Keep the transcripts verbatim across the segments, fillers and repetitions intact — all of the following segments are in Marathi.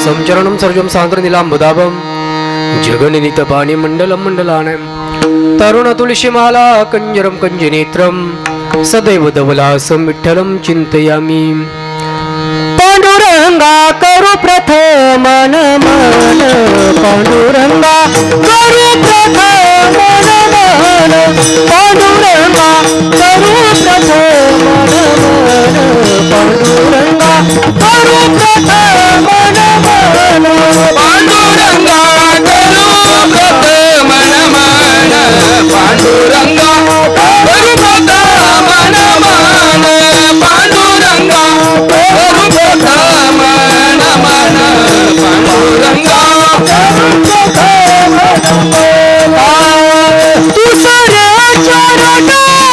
संचरणं सर्वं सान्द्रनीलाम्बुदाभं जगन्नितपाणि मण्डलं मण्डलानां तरुण तुलसीमाला कंजरं कंजनेत्रं सदैव धवलासं विठ्ठलं चिन्तयामि। पांडुरंगा करू प्रथम नमन, पांडुरंगा करू प्रथम नमन, पांडुरंगा करू प्रथम नमन, पांडुरंगा करू प्रथम नमन, पांडुरंगा करू प्रथम नमन, पांडुरंगा करू प्रथम नमन, पांडुरंगा करू प्रथम नमन, पांडुरंगा करू प्रथम नमन। तुसरे चरण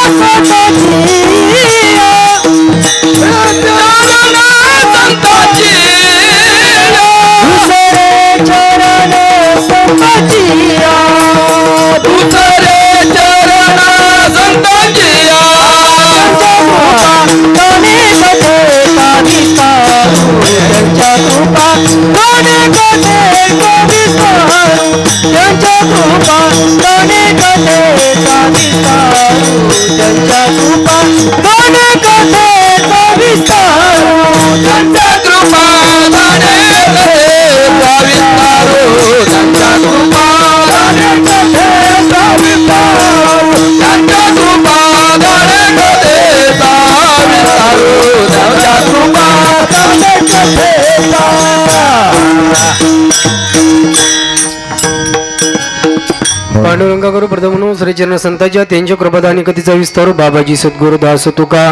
सतजिया, चरण संताजिया, तुसरे चरण सतजिया, तुसरे चरण संताजिया, तने कथे कवितारू, त्यांच्या कृपा तने कथे कवितारू, त्यांच्या कृपा तने कथे कवितारू, त्यांच्या कृपा तने कथे कवितारू, त्यांच्या कृपा धने कथे कवितारू, त्यांच्या कृपा धने कथे कवितारू, त्यांच्या कृपा धने कथे कवितारू, त्यांच्या कृपा धने कथे पांडुरंगा करू प्रथम म्हणून श्रीचरण संतांच्या त्यांच्या कृपादानी कधीचा विस्तार बाबाजी सद्गुरु दास तुका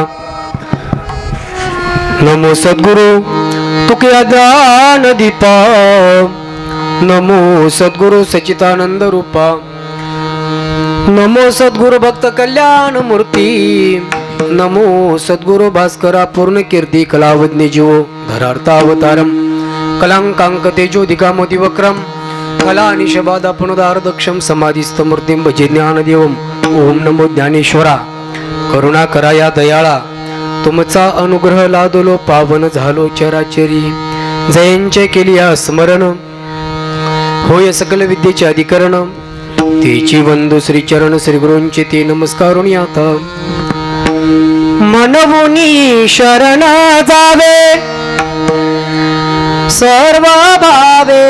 नमो सद्गुरु तुके दान दीपा, नमो सद्गुरु सच्चिदानंद रूपा, नमो सद्गुरु भक्त कल्याण मूर्ती, नमो सद्गुरु भास्करा पूर्ण कीर्ती कलावज्ञ जीवो धरार्थावतारम कलांकांक तेजोदिका मोदी वक्रम कला निशबाद पुनदारदक्षम समाधिस्थ मूर्तिं भजे ज्ञानदेवम। ओम नमो ज्ञानेश्वरा करुणा करा या दयाळा, तुमचा अनुग्रह लादलो पावन झालो चराचरी, जयंचे केली या स्मरण होय सकल विद्येचे अधिकरण, तेची वंदू श्री चरण श्री गुरूंचे ते नमस्कारून आता मनमुनी शरण जावे सर्व भावे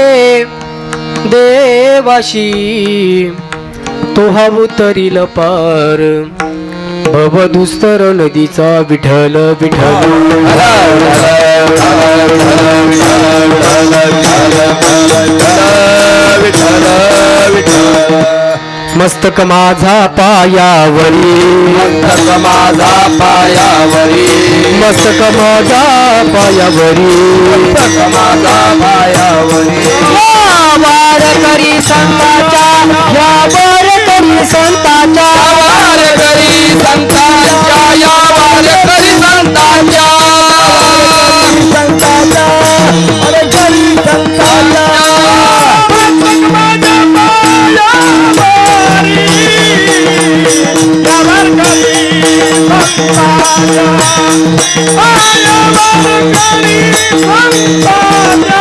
देवाशी, तो उतरील पार भवदुस्तर नदीचा विठ्ठल विठ्ठल। मस्तक माझा पायावरी, मस्तक माझा पायावरी, मस्तक माझा पायावरी, मस्तक माझा पायावरी, वार करी संताच्या, या वार करी संताच्या, वार करी संतांच्या, या वार करी संतांच्या, संताच्या अरे करी संताच्या, मस्तक माझा पायावरी, या वार करी संताच्या, या वार करी संताच्या,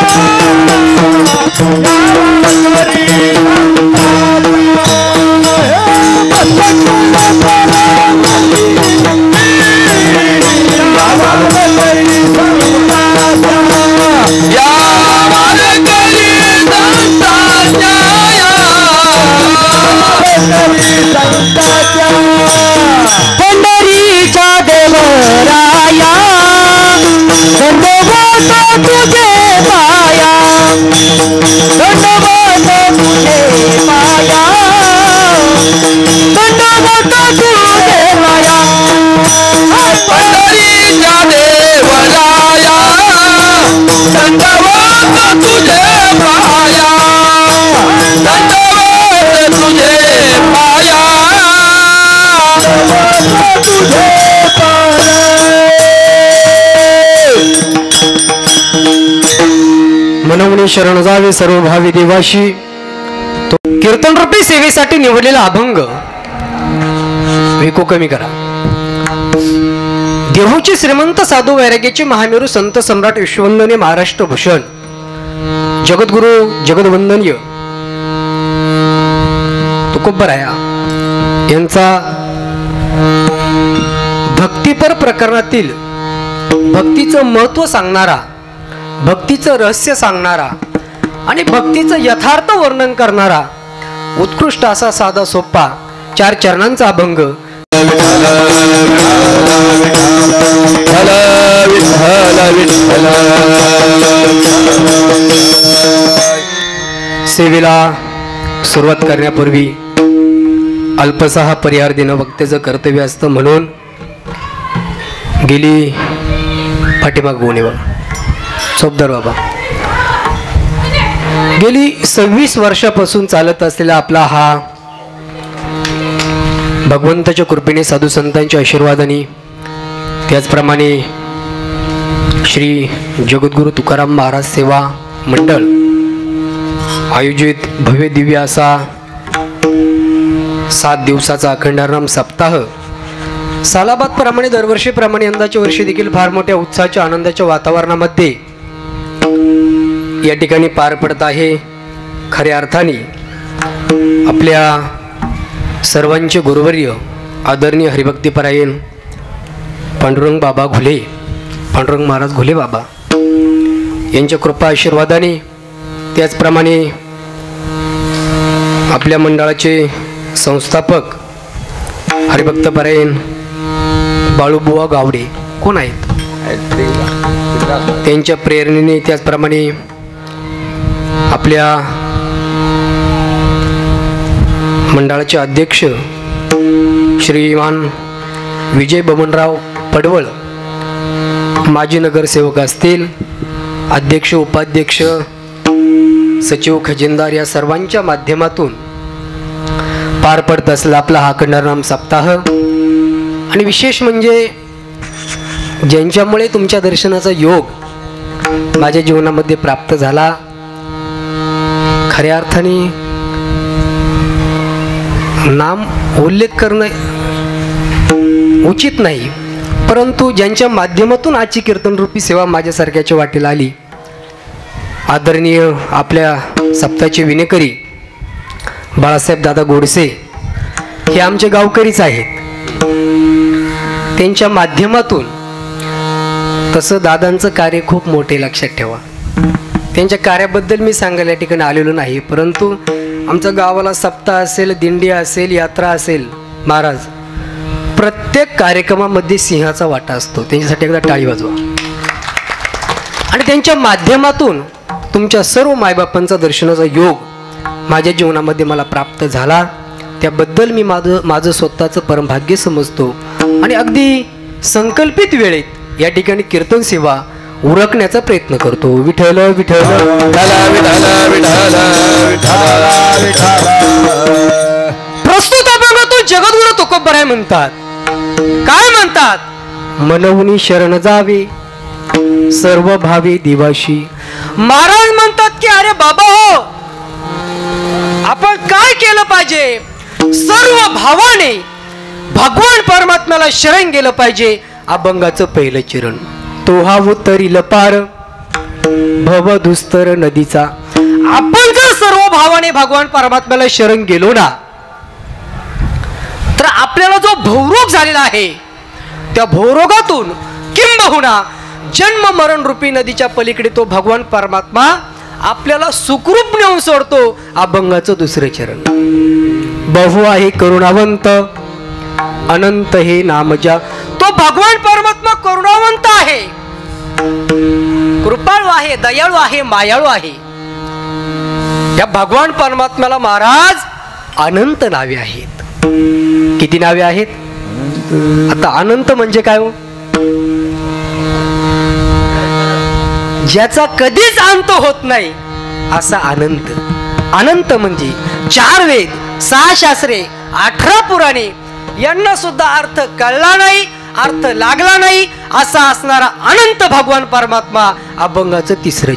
पंढरीच्या देवराया दंडवत तुझे पाया, दंडवत तुझे पाया, दंडवत तुझे पाया, पंढरीच्या देवराया दंडवत तुझे पाया, दंडवत तुझे पाया, दंडवत तुझे पाया। मनवणी शरण जावे सर्व भावी देवाशी, तो कीर्तन रूपी सेवेसाठी निवडलेला अभंग विको कमी करा। देहूचे श्रीमंत साधू वैराग्याचे महामेरू संत सम्राट विश्ववंदने महाराष्ट्र भूषण जगद्गुरु जगदवंदनीय तुकोबराया यांचा भक्तिपर प्रकरणातील भक्तीचं महत्व सांगणारा, भक्तीचं रहस्य सांगणारा आणि भक्तीचं यथार्थ वर्णन करणारा उत्कृष्ट असा साधा सोपा चार चरणांचा अभंग सेवेला सुरुवात करण्यापूर्वी अल्पसा हा परिहार देणं वक्त्याचं कर्तव्य असतं, म्हणून गेली पाठीमाग गोणीवर चोपदार बाबा गेली सव्वीस वर्षापासून चालत असलेला आपला हा भगवंताच्या कृपेने साधू संतांच्या आशीर्वादाने त्याचप्रमाणे श्री जगद्गुरु तुकाराम महाराज सेवा मंडळ आयोजित भव्य दिव्य असा सात दिवसाचा अखंडाराम सप्ताह सालाबाद प्रमाणे दरवर्षीप्रमाणे यंदाच्या वर्षी देखील फार मोठ्या उत्साहाच्या आनंदाच्या वातावरणामध्ये या ठिकाणी पार पडत आहे. खऱ्या अर्थाने आपल्या सर्वांचे गुरुवर्य आदरणीय हरिभक्तीपरायण पांडुरंग बाबा घुले, पांडुरंग महाराज घुले बाबा यांच्या कृपा आशीर्वादाने, त्याचप्रमाणे आपल्या मंडळाचे संस्थापक हरिभक्तपरायण बाळूबुवा गावडे कोण आहेत, त्यांच्या प्रेरणेने, त्याचप्रमाणे आपल्या मंडळाचे अध्यक्ष श्रीमान विजय बमनराव पडवळ, माजी नगरसेवक असतील, अध्यक्ष उपाध्यक्ष सचिव खजिनदार या सर्वांच्या माध्यमातून पार पडत असला आपला हा अखंडाराम सप्ताह. आणि विशेष म्हणजे ज्यांच्यामुळे तुमच्या दर्शनाचा योग माझ्या जीवनामध्ये प्राप्त झाला, खऱ्या अर्थाने नाम उल्लेख करणं उचित नाही, परंतु ज्यांच्या माध्यमातून आजची कीर्तनरूपी सेवा माझ्यासारख्याच्या वाटेला आली, आदरणीय आपल्या सप्ताहाचे विनेकरी बाळासाहेब दादा गोडसे हे आमचे गावकरीच आहेत. त्यांच्या माध्यमातून तसं दादांचं कार्य खूप मोठे, लक्षात ठेवा. त्यांच्या कार्याबद्दल मी सांगायला या ठिकाणी आलेलो नाही, परंतु आमच्या गावाला सप्ताह असेल, दिंडी असेल, यात्रा असेल, महाराज प्रत्येक कार्यक्रमामध्ये सिंहाचा वाटा असतो. त्यांच्यासाठी एकदा टाळी वाजवा. आणि त्यांच्या माध्यमातून तुमच्या सर्व मायबापांचा दर्शनाचा योग माझ्या जीवनामध्ये मला प्राप्त झाला, त्याबद्दल मी माझं माझं स्वतःचं परमभाग्य समजतो. आणि अगदी संकल्पित वेळेत या ठिकाणी कीर्तन सेवा उरकण्याचा प्रयत्न करतो. विठ्ठल विठ्ठल प्रस्तुत अभंग तो जगद्गुरु तुकोबराय म्हणतात. काय म्हणतात? मनहुनी शरण जावे सर्व भावे दिवाशी. महाराज म्हणतात की अरे बाबा हो, आपण काय केलं पाहिजे? सर्व भावाने भगवान परमात्म्याला शरण गेलं पाहिजे. अभंगाचं पहिलं चरण तो हा उतरील पार भव दुस्तर नदीचा. आपण जर सर्व भावाने भगवान परमात्म्याला शरण गेलो ना, तर आपल्याला जो भवरोग झालेला आहे त्या भवरोगातून किंबहुना जन्म मरण रूपी नदीच्या पलीकडे तो भगवान परमात्मा आपल्याला सुखरूप नेऊन सोडतो. अभंगाचं दुसरं चरण बहु आहे करुणावंत अनंत हे नामजा. तो भगवान परमात्मा करुणावंत आहे, कृपाळू आहे, दयाळू आहे, मायाळू आहे. या भगवान परमात्म्याला महाराज अनंत नावे आहेत. किती नावे आहेत? आता अनंत म्हणजे काय हो? ज्याचा कधीच अंत होत नाही असा अनंत. अनंत म्हणजे चार वेद, सहा शास्त्रे, अठरा पुराणे यांना सुद्धा अर्थ कळला नाही, अर्थ लागला नाही असा असणारा अनंत भगवान परमात्मा. अभंगाचं तिसरं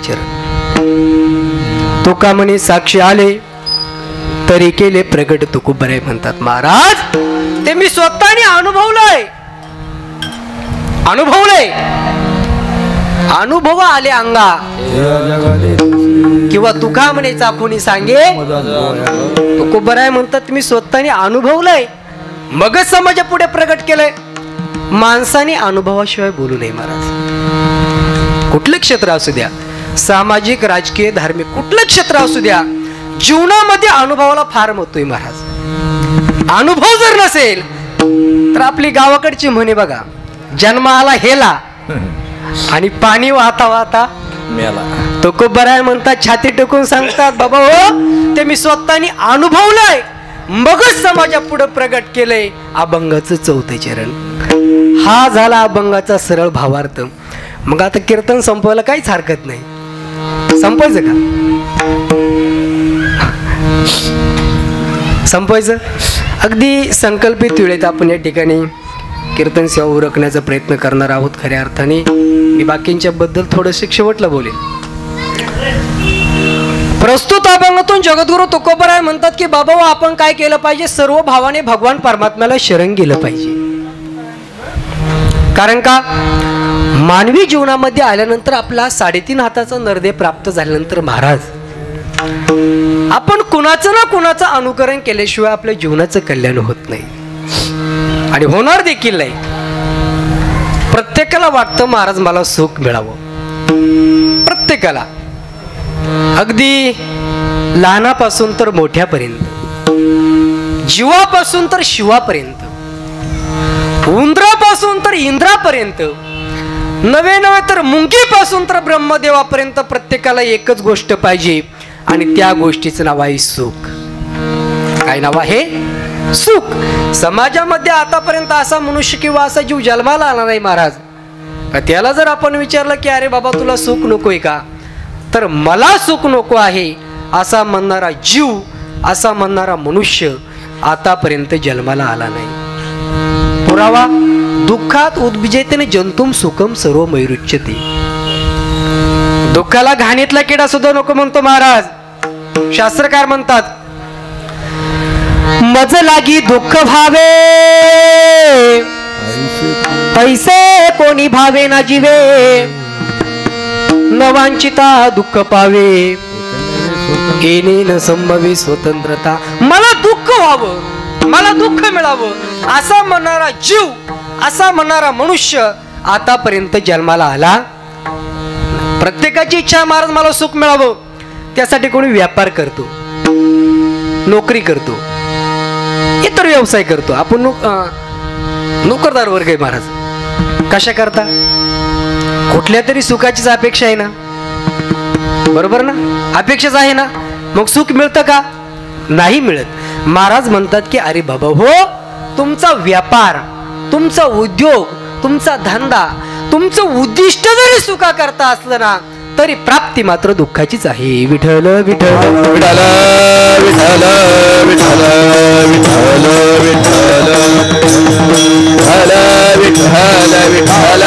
चरण तुका म्हणे साक्षी आले तरी केले प्रगट तुकोबराय म्हणतात. महाराज ते मी स्वतःने अनुभवलंय, अनुभवलंय. अनुभव आले अंगा किंवा जेव्हा तुका म्हणे चाखुनी सांगे तुकोबराय म्हणतात मी स्वतःने अनुभवलंय मगच समाजा पुढे प्रगट केलंय. माणसाने अनुभवाशिवाय बोलू नये महाराज. कुठलं क्षेत्र असू द्या, सामाजिक राजकीय धार्मिक कुठलं क्षेत्र असू द्या, जीवनामध्ये अनुभवाला फार महत्व आहे महाराज. अनुभव जर नसेल तर आपली गावाकडची म्हणे बघा, जन्माला हेला आणि पाणी वाहता वाहता मेला. तुकोबराय म्हणतात छाती टेकून सांगतात बाबा हो ते मी स्वतःने अनुभवलंय मगच समाजा पुढे प्रगट केलंय. अभंगाचं चौथे चरण हा झाला अभंगाचा सरळ भावार्थ. मग आता कीर्तन संपवायला काहीच हरकत नाही. संपवायचं का? संपवायचं. अगदी संकल्पित वेळेत आपण या ठिकाणी कीर्तन सेवा उरकण्याचा प्रयत्न करणार आहोत. खऱ्या अर्थाने मी बाकींच्या बद्दल थोडंसं शेवटला बोलेन. प्रस्तुत अभंगातून जगद्गुरु तुकोबराय म्हणतात की बाबा आपण काय केलं पाहिजे, सर्व भावाने भगवान परमात्म्याला शरण गेलं पाहिजे. कारण का मानवी जीवनामध्ये आल्यानंतर आपला साडेतीन हाताचा नरदेह प्राप्त झाल्यानंतर महाराज आपण कुणाचं ना कुणाचं अनुकरण केल्याशिवाय आपल्या जीवनाचं कल्याण होत नाही आणि होणार देखील नाही. प्रत्येकाला वाटतं महाराज मला सुख मिळावं, प्रत्येकाला अगदी लहानापासून तर मोठ्यापर्यंत, जीवापासून तर शिवापर्यंत, उंदरापासून तर इंद्रापर्यंत, नवे नवे तर मुंगीपासून तर ब्रह्मदेवापर्यंत प्रत्येकाला एकच गोष्ट पाहिजे आणि त्या गोष्टीचं नाव आहे सुख. काय नाव आहे? सुख. समाजामध्ये आतापर्यंत असा मनुष्य किंवा असा जीव जन्माला आला नाही महाराज. त्याला जर आपण विचारलं की अरे बाबा तुला सुख नकोय का, तर मला सुख नको आहे असा म्हणणारा जीव, असा म्हणणारा मनुष्य आतापर्यंत जन्माला आला नाही. पुरावा दुःखात उद्भिजेतेने जंतुम सुखम सर्व मैरुच्यते. दुःखाला घाणीतला किडा सुद्धा नको म्हणतो महाराज. शास्त्रकार म्हणतात मज लागी दुःख भावे पैसे कोणी भावे ना जीवे, नवांचिता दुःख पावे येणे न संभवी स्वतंत्रता. मला दुःख व्हावं, मला दुःख मिळावं असा म्हणणारा जीव, असा म्हणणारा मनुष्य आतापर्यंत जन्माला आला. प्रत्येकाची इच्छा महाराज मला सुख मिळावं. त्यासाठी कोणी व्यापार करतो, नोकरी करतो, इतर व्यवसाय करतो. आपण नोक नोकरदार वर्ग आहे महाराज. कशा करता? कुठल्या तरी सुखाचीच अपेक्षा आहे ना, बरोबर ना? अपेक्षाच आहे ना. मग सुख मिळतं का? नाही मिळत. महाराज म्हणतात की अरे बाबा हो तुमचा व्यापार, तुमचा उद्योग, तुमचा धंदा, तुमचं उद्दिष्ट जरी सुखा करता असलं ना तरी प्राप्ती मात्र दुःखाचीच आहे. विठ्ठल विठ्ठल विठ्ठल विठ्ठल विठ्ठल विठ्ठल विठ्ठल विठ्ठल विठ्ठल.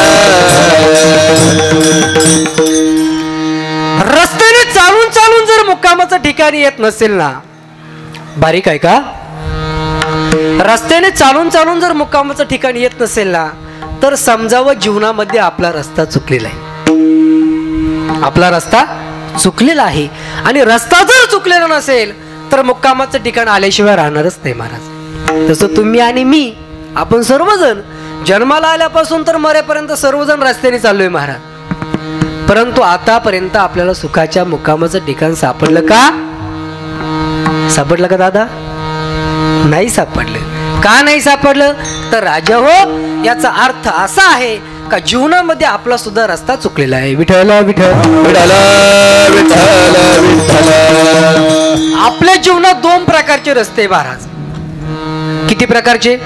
रस्त्याने चालून चालून जर मुक्कामाचं ठिकाणी येत नसेल ना, बारीक आहे का? रस्त्याने चालून चालून जर मुक्कामाचं ठिकाणी येत नसेल ना तर समजावं जीवनामध्ये आपला रस्ता चुकलेला आहे. आपला रस्ता चुकलेला आहे आणि रस्ता जर चुकलेला नसेल तर मुक्कामाचं ठिकाण आल्याशिवाय राहणारच नाही महाराज. तसं तुम्ही आणि मी, आपण सर्वजण जन्माला आल्यापासून तर मरेपर्यंत सर्वजण रस्त्याने चाललोय महाराज. परंतु आतापर्यंत आपल्याला सुखाच्या मुक्कामाचं ठिकाण सापडलं का? सापडलं का दादा? नाही सापडलं. का नाही सापडलं? तर राजा हो याचा अर्थ असा आहे का जीवनामध्ये आपला सुद्धा रस्ता चुकलेला आहे. विठ्ठल विठ्ठल विठ्ठल विठ्ठल विठ्ठल. आपल्या जीवनात दोन प्रकारचे रस्ते महाराज. किती प्रकारचे?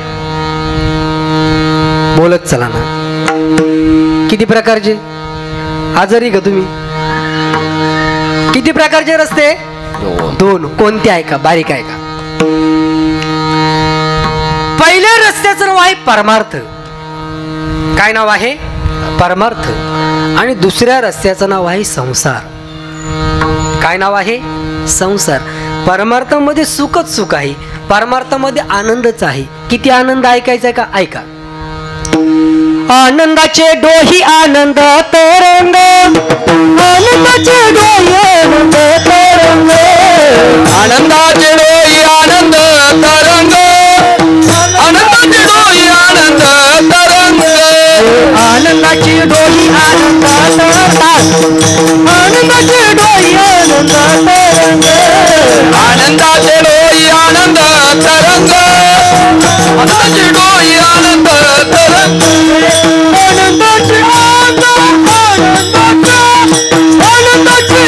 बोलत चला ना. किती प्रकारचे? आजारी का तुम्ही? किती प्रकारचे रस्ते? दोन. कोणते आहे का? बारीक आहे का? पहिल्या रस्त्याचं नाव आहे परमार्थ. काय नाव आहे? परमार्थ. आणि दुसऱ्या रस्त्याचं नाव आहे संसार. काय नाव आहे? संसार. परमार्थामध्ये सुखच सुख आहे, परमार्थामध्ये आनंदच आहे. किती आनंद ऐकायचा आहे का? ऐका. आनंदाचे डोही आनंद तरंग, आनंदाचे डोही आनंद तरंग. आनंदाचे डोई आनंद तरंग आनंदाचे डोई आनंद तरंग आनंदाची डोई आनंद तरंग आनंदाची डोई आनंद तरंग आनंदाचे डोई आनंद तरंग आनंदाचे डोई आनंद तरंग आनंदाची आनंद आनंदाची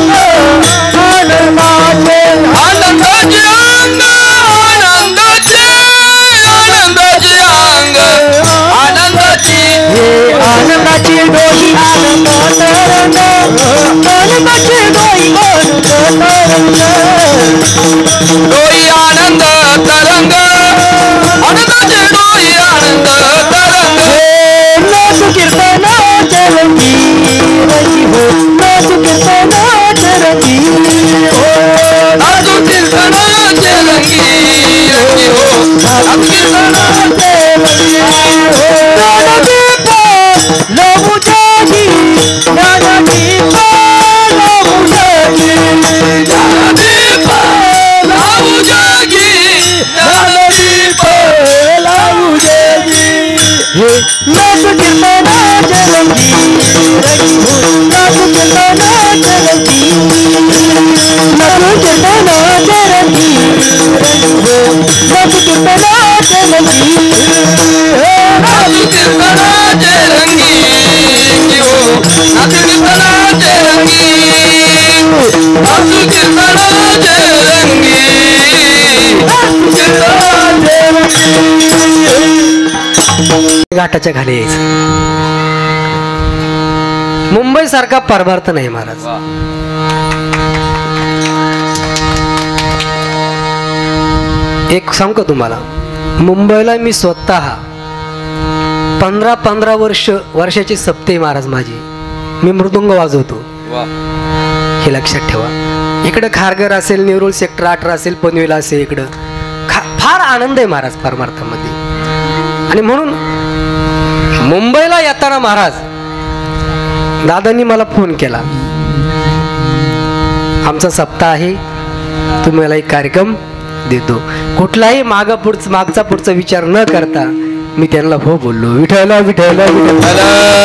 आनंदाचे आनंदाचे अंग आनंदाचे आनंदाचे अंग आनंदाची आनंदाची डोई आनंद तरंग आनंदाची डोई आनंद तरंग डोई आनंद तरंग आनंदाचे डोई आनंद तरंग नाच कीर्तनाचे रंगी रंगी हो नाच कीर्तनाचे रंगी हो नाचू कीर्तनाचे रंगी रंगी हो नाचू कीर्तनाचे रंगी हो ज्ञानदीप लवू जागी ज्ञानदीप लवू जागी ज्ञानदीप लावू जागी ज्ञानदीप लावू जागी नाच कीर्तनाचे रंगी रंगी हो नाच कीर्तनाचे रंगी नाच कीर्तनाचे रंगी रंगी हो नाच कीर्तनाचे रंगी नाचू कीर्तनाचे रंगी रंगी हो नाचू कीर्तनाचे रंगी नाचू कीर्तनाचे रंगी कीर्तनाचे घाटाच्या खाली यायचं. मुंबई सारखा परमार्थ नाही महाराज. एक सांग का तुम्हाला, मुंबईला मी स्वतः पंधरा पंधरा वर्ष वर्षाची सप्ते महाराज माझी, मी मृदुंग वाजवतो हे लक्षात ठेवा. इकडं खारघर असेल, नेरूळ सेक्टर अठरा असेल, पनवेल असेल, इकडं खा फार आनंद आहे महाराज परमार्थामध्ये. आणि म्हणून मुंबईला येताना महाराज दादांनी मला फोन केला, आमचा सप्ताह आहे, तुम्हाला एक कार्यक्रम देतो. कुठलाही माग पुढचा मागचा पुढचा विचार न करता मी त्यांना हो बोललो. विठ्ठल विठ्ठल विठ्ठल.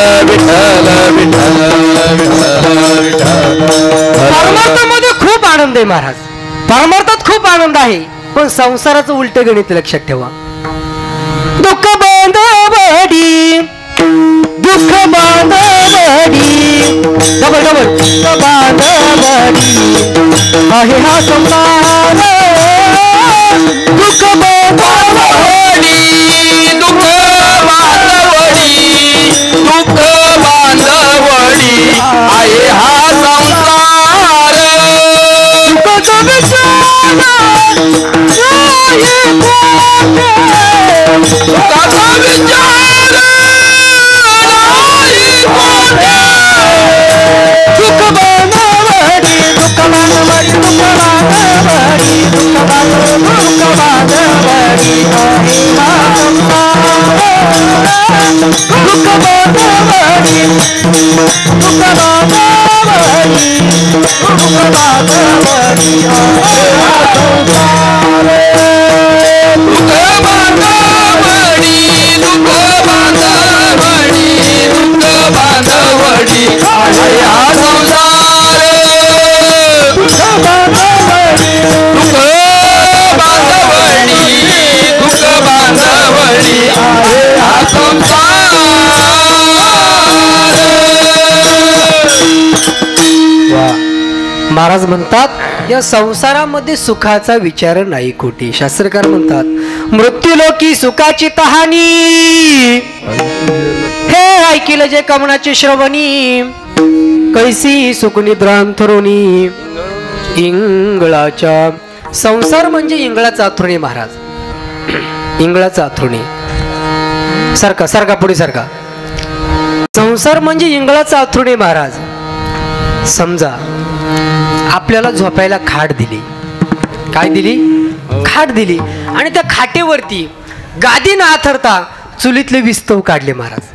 परमार्थामध्ये खूप आनंद आहे महाराज, परमार्थात खूप आनंद आहे, पण संसाराचं उलट गणित लक्षात ठेवा. दुःख बांधवडी दुःख बांधवडी डबल डबल दुःख बांधवडी आहे हा संसार. दुःख बांधवडी दुःख बांधवडी दुःख बांधवडी आहे हा संसार. दुःखाचा विचार नाही कोठे, दुःखाचा विचार नाही कोठे. दुःख बांधवडी दुःख बांधवडी दुःख बांधवडी दुःख बांधव दुःख बांधवडी आहे हा संसार. दुःख बांधवडी दुःख बांधवडी दुःख बांधवडी आहे हा संसार. दुःख बांधवडी दुःख बांधवडी दुःख बांधवडी आहे हा संसार. दुःख बांधवडी दुःख बांधवडी दुःख बांधवडी आहे हा संसार. महाराज म्हणतात या संसारामध्ये सुखाचा विचार नाही कोटी. शास्त्रकार म्हणतात मृत्यूलोकी सुखाची तहानी, हे ऐकिलं जे कमनाचे श्रवणी, कैसी सुखनिद्रांथरुणी इंगळाच्या. संसार म्हणजे इंगळाचा अथरुणी महाराज, इंगळाचा अथरुणी. सारखा सारखा पुढे सारखा. संसार म्हणजे इंगळाचा अथरुणी महाराज. समजा आपल्याला झोपायला खाट दिली, काय दिली? खाट दिली. आणि त्या खाटेवरती गादी न आथरता चुलीतले विस्तव काढले महाराज.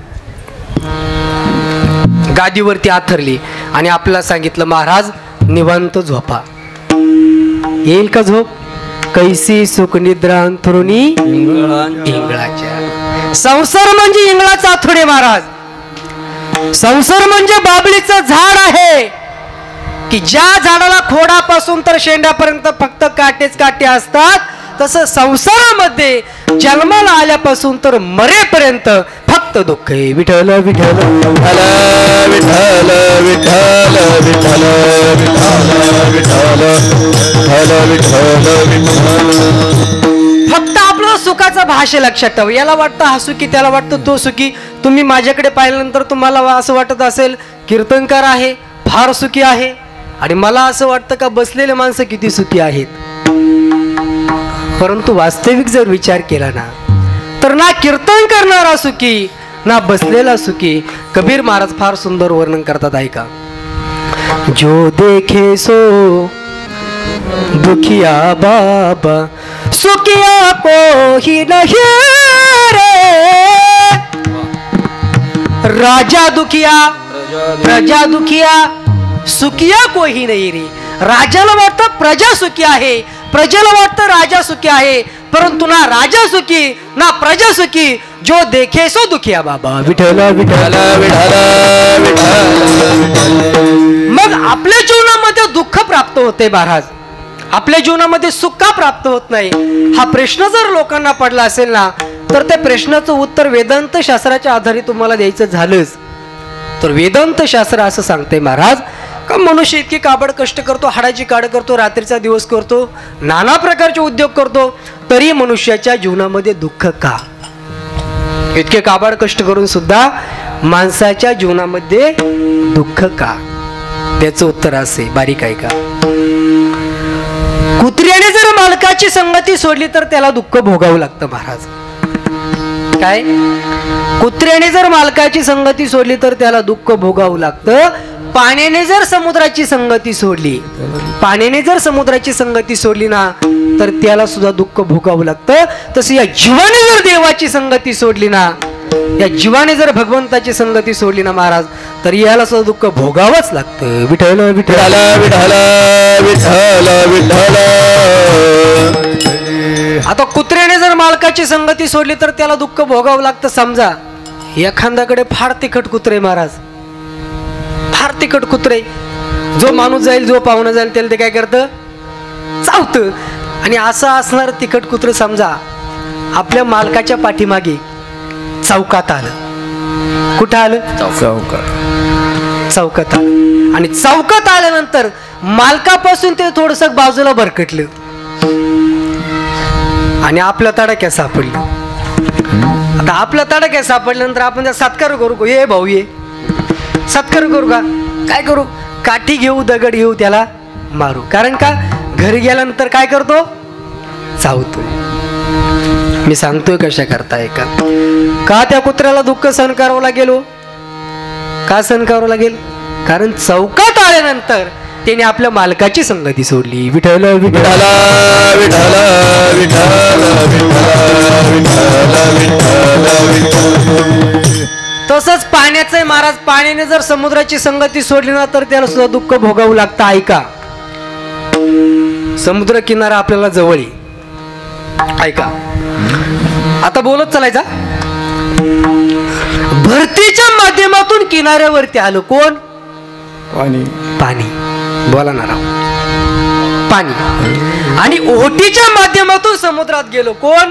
गादीवरती आथरली आणि आपल्याला सांगितलं महाराज निवांत झोपा. येईल का झोप? कैसी सुख निद्रा अंथरुणी इंगळाच्या. संसार म्हणजे इंगळाचा आथुडे महाराज. संसार म्हणजे बाबळीचं झाड आहे की ज्या झाडाला खोडापासून तर शेंड्यापर्यंत फक्त काटेच काटे असतात, तसं संसारामध्ये जन्माला आल्यापासून तर मरेपर्यंत फक्त दुःख आहे. विठ्ठल विठ्ठल विठ्ठल विठ्ठल विठ्ठल विठ्ठल विठ्ठल विठ्ठल विठ्ठल. फक्त आपलं सुखाचं भाष्य लक्षात ठेव. याला वाटतं हा सुखी, त्याला वाटतं तो सुखी. तुम्ही माझ्याकडे पाहिल्यानंतर तुम्हाला असं वाटत असेल कीर्तनकार आहे फार सुखी आहे, आणि मला असं वाटतं का बसलेले माणसं किती सुखी आहेत. परंतु वास्तविक जर विचार केला ना, तर ना कीर्तन करणारा सुखी ना बसलेला सुखी. कबीर महाराज फार सुंदर वर्णन करतात, ऐका. जो देखे सो दुखिया बाबा, सुखिया को ही नहीं रे. राजा दुखिया प्रजा दुखिया, सुखिया कोही नाही रे. राजाला वाटतं प्रजा सुखी आहे, प्रजेला वाटतं राजा सुखी आहे, परंतु ना राजा सुखी ना प्रजा सुखी. जो देखे सो दुखिया बाबा. विठ्ठल विठ्ठल विठ्ठल विठ्ठल. मग आपल्या जीवनामध्ये दुःख प्राप्त होते महाराज, आपल्या जीवनामध्ये सुख का प्राप्त होत नाही, हा प्रश्न जर लोकांना पडला असेल ना, तर त्या प्रश्नाचं उत्तर वेदांत शास्त्राच्या आधारे तुम्हाला द्यायचं झालंच तर वेदांत शास्त्र असं सांगते महाराज का मनुष्य इतकी काबड कष्ट करतो, हाडाची काढ करतो, रात्रीचा दिवस करतो, नाना प्रकारचे उद्योग करतो, तरी मनुष्याच्या जीवनामध्ये दुःख का? इतके काबड कष्ट करून सुद्धा माणसाच्या जीवनामध्ये दुःख का? त्याचं उत्तर असे, बारीक आहे का. कुत्र्याने जर मालकाची संगती सोडली तर त्याला दुःख भोगावं लागतं महाराज. काय? कुत्र्याने जर मालकाची संगती सोडली तर त्याला दुःख भोगावं लागतं. पाण्याने जर समुद्राची संगती सोडली, पाण्याने जर समुद्राची संगती सोडली ना, तर त्याला सुद्धा दुःख भोगावं लागतं. तसं या जीवाने जर देवाची संगती सोडली ना, या जीवाने जर भगवंताची संगती सोडली ना महाराज, तर याला सुद्धा दुःख भोगावंच लागतं. विठ्ठल विठ्ठल विठ्ठल विठ्ठल विठ्ठल. आता कुत्र्याने जर मालकाची संगती सोडली तर त्याला दुःख भोगावं लागतं. समजा एखाद्याकडे फार तिखट कुत्रे महाराज, फार तिखट कुत्रे, जो माणूस जाईल जो पाहुणा जाईल त्याला ते काय करतं, चावतं. आणि असं असणार तिखट कुत्र समजा आपल्या मालकाच्या पाठीमागे चौकात आलं. कुठं आलं? चौकात. चौकात आलं. आणि चौकात आल्यानंतर मालकापासून ते थोडस बाजूला भरकटलं आणि आपल्या तडाक्या सापडलं. आता आपल्या तडाक्या सापडल्यानंतर आपण त्या सत्कार करू, ये भाऊ ये, सत्कार करू का? काय करू? काठी घेऊ, दगड घेऊ, त्याला मारू. कारण का घरी गेल्यानंतर काय करतो? चावतो. मी सांगतोय कशा करताय का का त्या कुत्र्याला दुःख सहन करावं लागेल. का सहन करावं लागेल? कारण चौकात आल्यानंतर त्याने आपल्या मालकाची संगती सोडली. विठ्ठल विठ्ठल विठ्ठल विठ्ठल विठ्ठल विठ्ठल. तसंच पाण्याचं महाराज, पाण्याने जर समुद्राची संगती सोडली ना तर त्याला सुद्धा दुःख भोगावं लागतं. ऐका, समुद्र किनारा आपल्याला जवळ आहे. ऐका, आता बोलत चालायचा. भरतीच्या माध्यमातून किनाऱ्यावरती आलं कोण? पाणी. पाणी. बोला ना राव. पाणी. आणि ओहोटीच्या माध्यमातून समुद्रात गेलो कोण?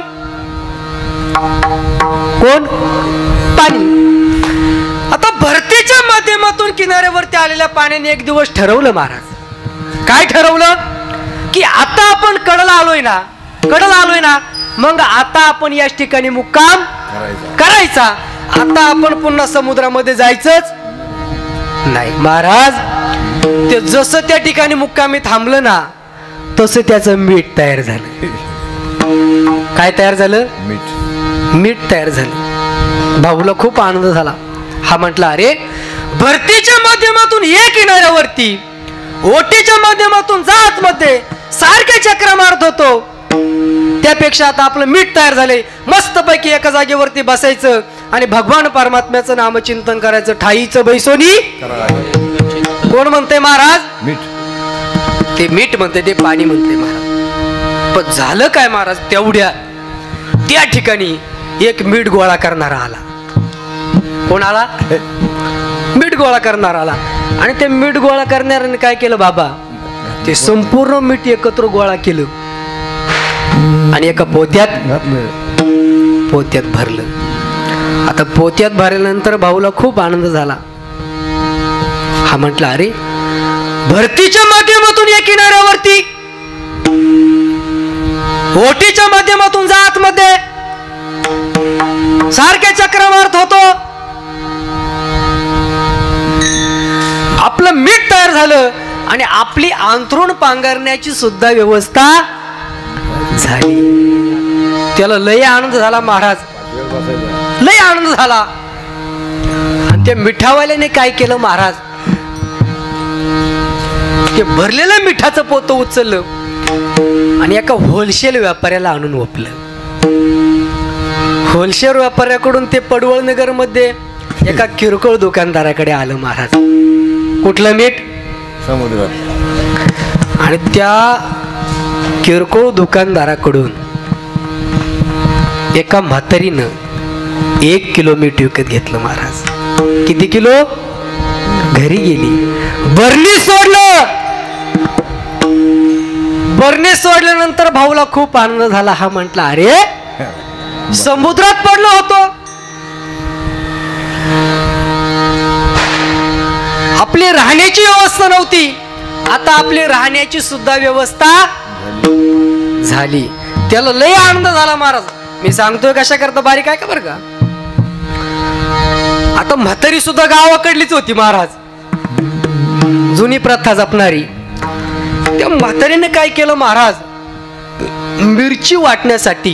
कोण? पाणी. आता भरतीच्या माध्यमातून किनाऱ्यावरती आलेल्या पाण्याने एक दिवस ठरवलं महाराज. काय ठरवलं? की आता आपण कडला आलोय ना, कडला आलोय ना, मग आता आपण याच ठिकाणी मुक्काम करायचा. आता आपण पुन्हा समुद्रामध्ये जायचंच नाही महाराज. ते जसं त्या ठिकाणी मुक्कामी थांबलं ना, तसं त्याचं मीठ तयार झालं. काय तयार झालं? मीठ. मीठ तयार झालं. भाऊला खूप आनंद झाला. हा म्हटला, अरे भरतीच्या माध्यमातून ये किनाऱ्यावरती, ओटीच्या माध्यमातून जात मध्ये सारखे चक्र मारत होतो, त्यापेक्षा आता आपलं मीठ तयार झाले. मस्तपैकी एका जागेवरती बसायचं आणि भगवान परमात्म्याचं नामचिंतन करायचं. ठाईचं बैसोनी कोण म्हणते महाराज? मीठ. ते मीठ म्हणते ते पाणी म्हणते महाराज. पण झालं काय महाराज, तेवढ्या त्या ठिकाणी एक मीठ गोळा करणारा आला. कोण आला? मीठ गोळा करणारा आला. आणि ते मीठ गोळा करणाऱ्याने काय केलं बाबा, ते संपूर्ण मीठ एकत्र गोळा केलं आणि एका पोत्यात पोत्यात भरलं. आता पोत्यात भरल्यानंतर भाऊला खूप आनंद झाला. हा म्हटला, अरे भरतीच्या माध्यमातून या किनाऱ्यावरती, ओटीच्या माध्यमातून जा आतमध्ये, सारखे चक्रवात होतो. आपलं मीठ तयार झालं आणि आपली अंथरूण पांघरण्याची सुद्धा व्यवस्था झाली. त्याला लय आनंद झाला महाराज, लय आनंद झाला. आणि त्या मिठावाल्याने काय केलं महाराज, ते भरलेलं मिठाचं पोतं उचललं आणि एका होलसेल व्यापाऱ्याला आणून ओपलं. होलसेल व्यापाऱ्याकडून ते पडवळ नगर मध्ये एका किरकोळ दुकानदाराकडे आलं महाराज. कुठलं मीठ? समुद्रात. आणि त्या किरकोळ दुकानदाराकडून एका म्हातारीनं एक किलो मीठ विकत घेतलं महाराज. किती किलो? घरी गेली, बरणी सोडलं. बरणी सोडल्यानंतर भाऊला खूप आनंद झाला. हा म्हटला, अरे समुद्रात पडलो होतो, आपली राहण्याची व्यवस्था नव्हती, आता आपली राहण्याची सुद्धा व्यवस्था झाली. त्याला लय आनंद झाला महाराज. मी सांगतोय कशा करता बारीक आहे का बरं का. आता म्हातारी सुद्धा गावाकडलीच होती महाराज, जुनी प्रथा जपणारी. त्या म्हातारीने काय केलं महाराज, मिरची वाटण्यासाठी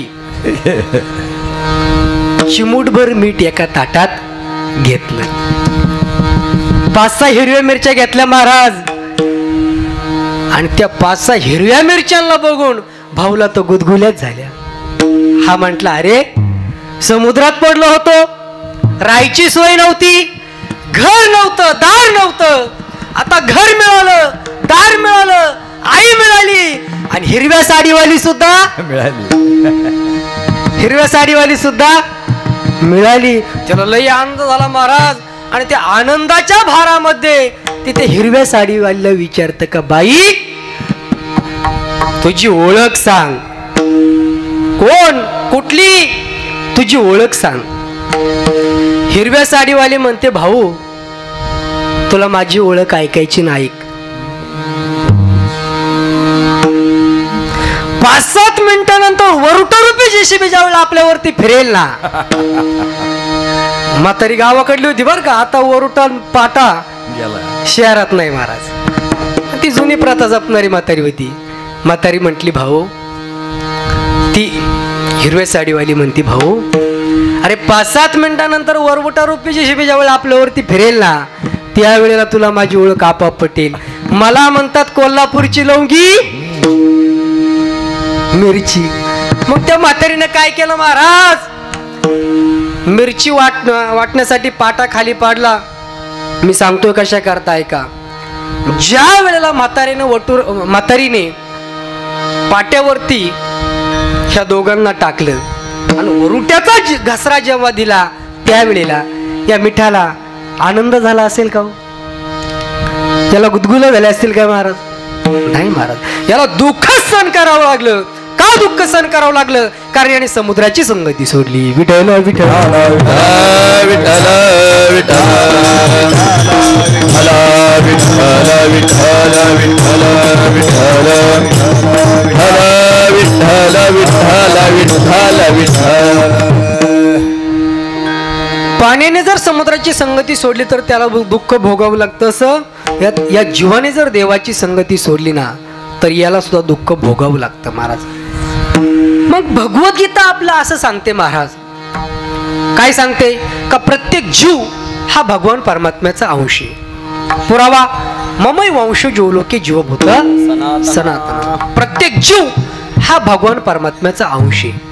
चिमूटभर मीठ एका ताटात घेतलं. पाच सहा हिरव्या मिरच्या घेतल्या महाराज. आणि त्या पाच सहा हिरव्या मिरच्यांना बघून भाऊला तो गुदगुल्याच झाल्या. हा म्हटला, अरे समुद्रात पडलो होतो, राहायची सोय नव्हती, घर नव्हतं, दार नव्हतं, आता घर मिळालं, दार मिळालं, आई मिळाली आणि हिरव्या साडीवाली सुद्धा मिळाली. हिरव्या साडीवाली सुद्धा मिळाली. त्याला लय आनंद झाला महाराज. आणि त्या आनंदाच्या भारामध्ये तिथे हिरव्या साडीवालीला विचारतं का, बाई तुझी ओळख सांग. कोण? कुठली? तुझी ओळख सांग. हिरव्या साडीवाली म्हणते, भाऊ तुला माझी ओळख ऐकायची नाही. पाच सात मिनिटानंतर वरुटरूपी जेसीबी ज्यावेळेला आपल्यावरती फिरेल ना. म्हातारी गावाकडली होती बर का, आता वरुटा पाटा शहरात नाही महाराज. ती जुनी प्रथा जपणारी म्हातारी होती. म्हातारी म्हटली, भाऊ, ती हिरव्या साडीवाली म्हणती, भाऊ अरे पाच सात मिनिटानंतर वरवटा रूपी जेसीबी ज्यावेळेला आपल्यावरती फिरेल ना, त्यावेळेला तुला माझी ओळख आपोआप पटेल. मला म्हणतात कोल्हापूरची लवंगी मिरची. मग त्या म्हातारीने काय केलं महाराज, मिरची वाट वाटण्यासाठी पाटा खाली पाडला. मी सांगतोय कशा करताय का. ज्या वेळेला म्हातारीने वटूर म्हातारीने पाट्यावरती ह्या दोघांना टाकलं आणि वरुट्याचा घसरा जेव्हा दिला, त्यावेळेला या मिठाला आनंद झाला असेल का? त्याला गुदगुल्या झाले असतील का महाराज? नाही महाराज, याला दुःख सहन करावं लागलं. का दुःख सहन करावं लागलं? कारण याने समुद्राची संगती सोडली. विठ्ठल विठ्ठल विठ्ठल पाण्याने जर समुद्राची संगती सोडली तर त्याला दुःख भोगावं लागतं. असं या जीवाने जर देवाची संगती सोडली ना, तर याला सुद्धा दुःख भोगावं लागतं महाराज. मग भगवद्गीता आपलं असं सांगते महाराज. काय सांगते का प्रत्येक जीव हा भगवान परमात्म्याचा अंश आहे. पुरावा ममई वंश जो लोके जीवभूत सनातन. प्रत्येक जीव हा भगवान परमात्म्याचा अंश आहे.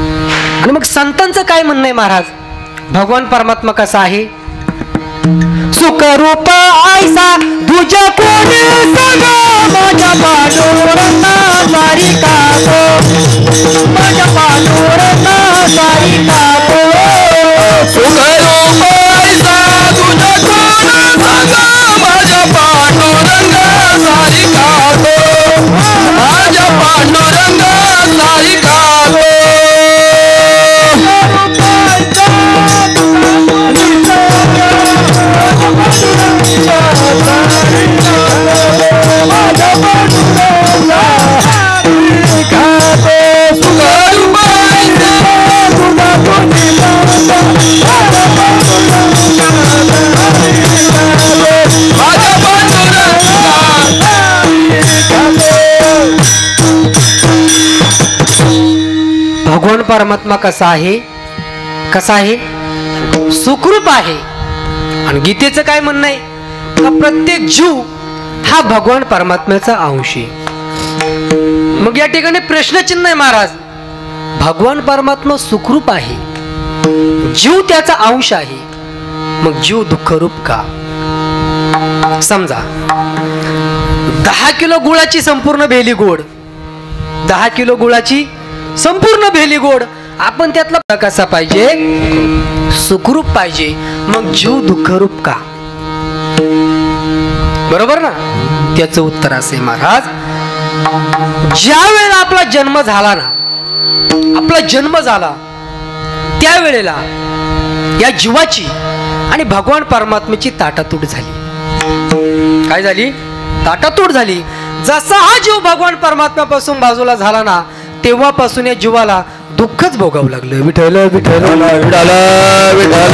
आणि मग संतांचं काय म्हणणं आहे महाराज, भगवान परमात्मा कसा आहे? सुखरूप आयसा तुझ्या कोणी सग माझ्या पांडुरंगा सारिका गो माझ्या पांडुरंगा सारिका गो सुखरूप आयसा तुझ्या कोणी सग माझ्या पांडुरंगा सारिका गो माझ्या पांडुरंगा सारिका गो भगवान परमात्मा कसा आहे कसा आहे सुखरूप आहे. आणि गीतेचं काय म्हणणं आहे का प्रत्येक जीव हा भगवान परमात्म्याचा अंश आहे. मग या ठिकाणी प्रश्नचिन्ह आहे महाराज. भगवान परमात्मा सुखरूप आहे, जीव त्याचा अंश आहे, मग जीव दुःखरूप का? समजा दहा किलो गुळाची संपूर्ण भेली गोड, दहा किलो गुळाची संपूर्ण भेली गोड, आपण त्यातला कसा पाहिजे सुखरूप पाहिजे, मग जीव दुःखरूप का? बरोबर ना. त्याचं उत्तर असे महाराज, ज्या वेळेला आपला जन्म झाला ना, आपला जन्म झाला त्यावेळेला या जीवाची आणि भगवान परमात्म्याची ताटातूट झाली. काय झाली? ताटातूट झाली. जसा हा जीव भगवान परमात्म्यापासून बाजूला झाला ना, तेव्हापासून या जीवाला दुःखच भोगावं लागलं. विठ्ठल विठ्ठल विठ्ठल विठ्ठल.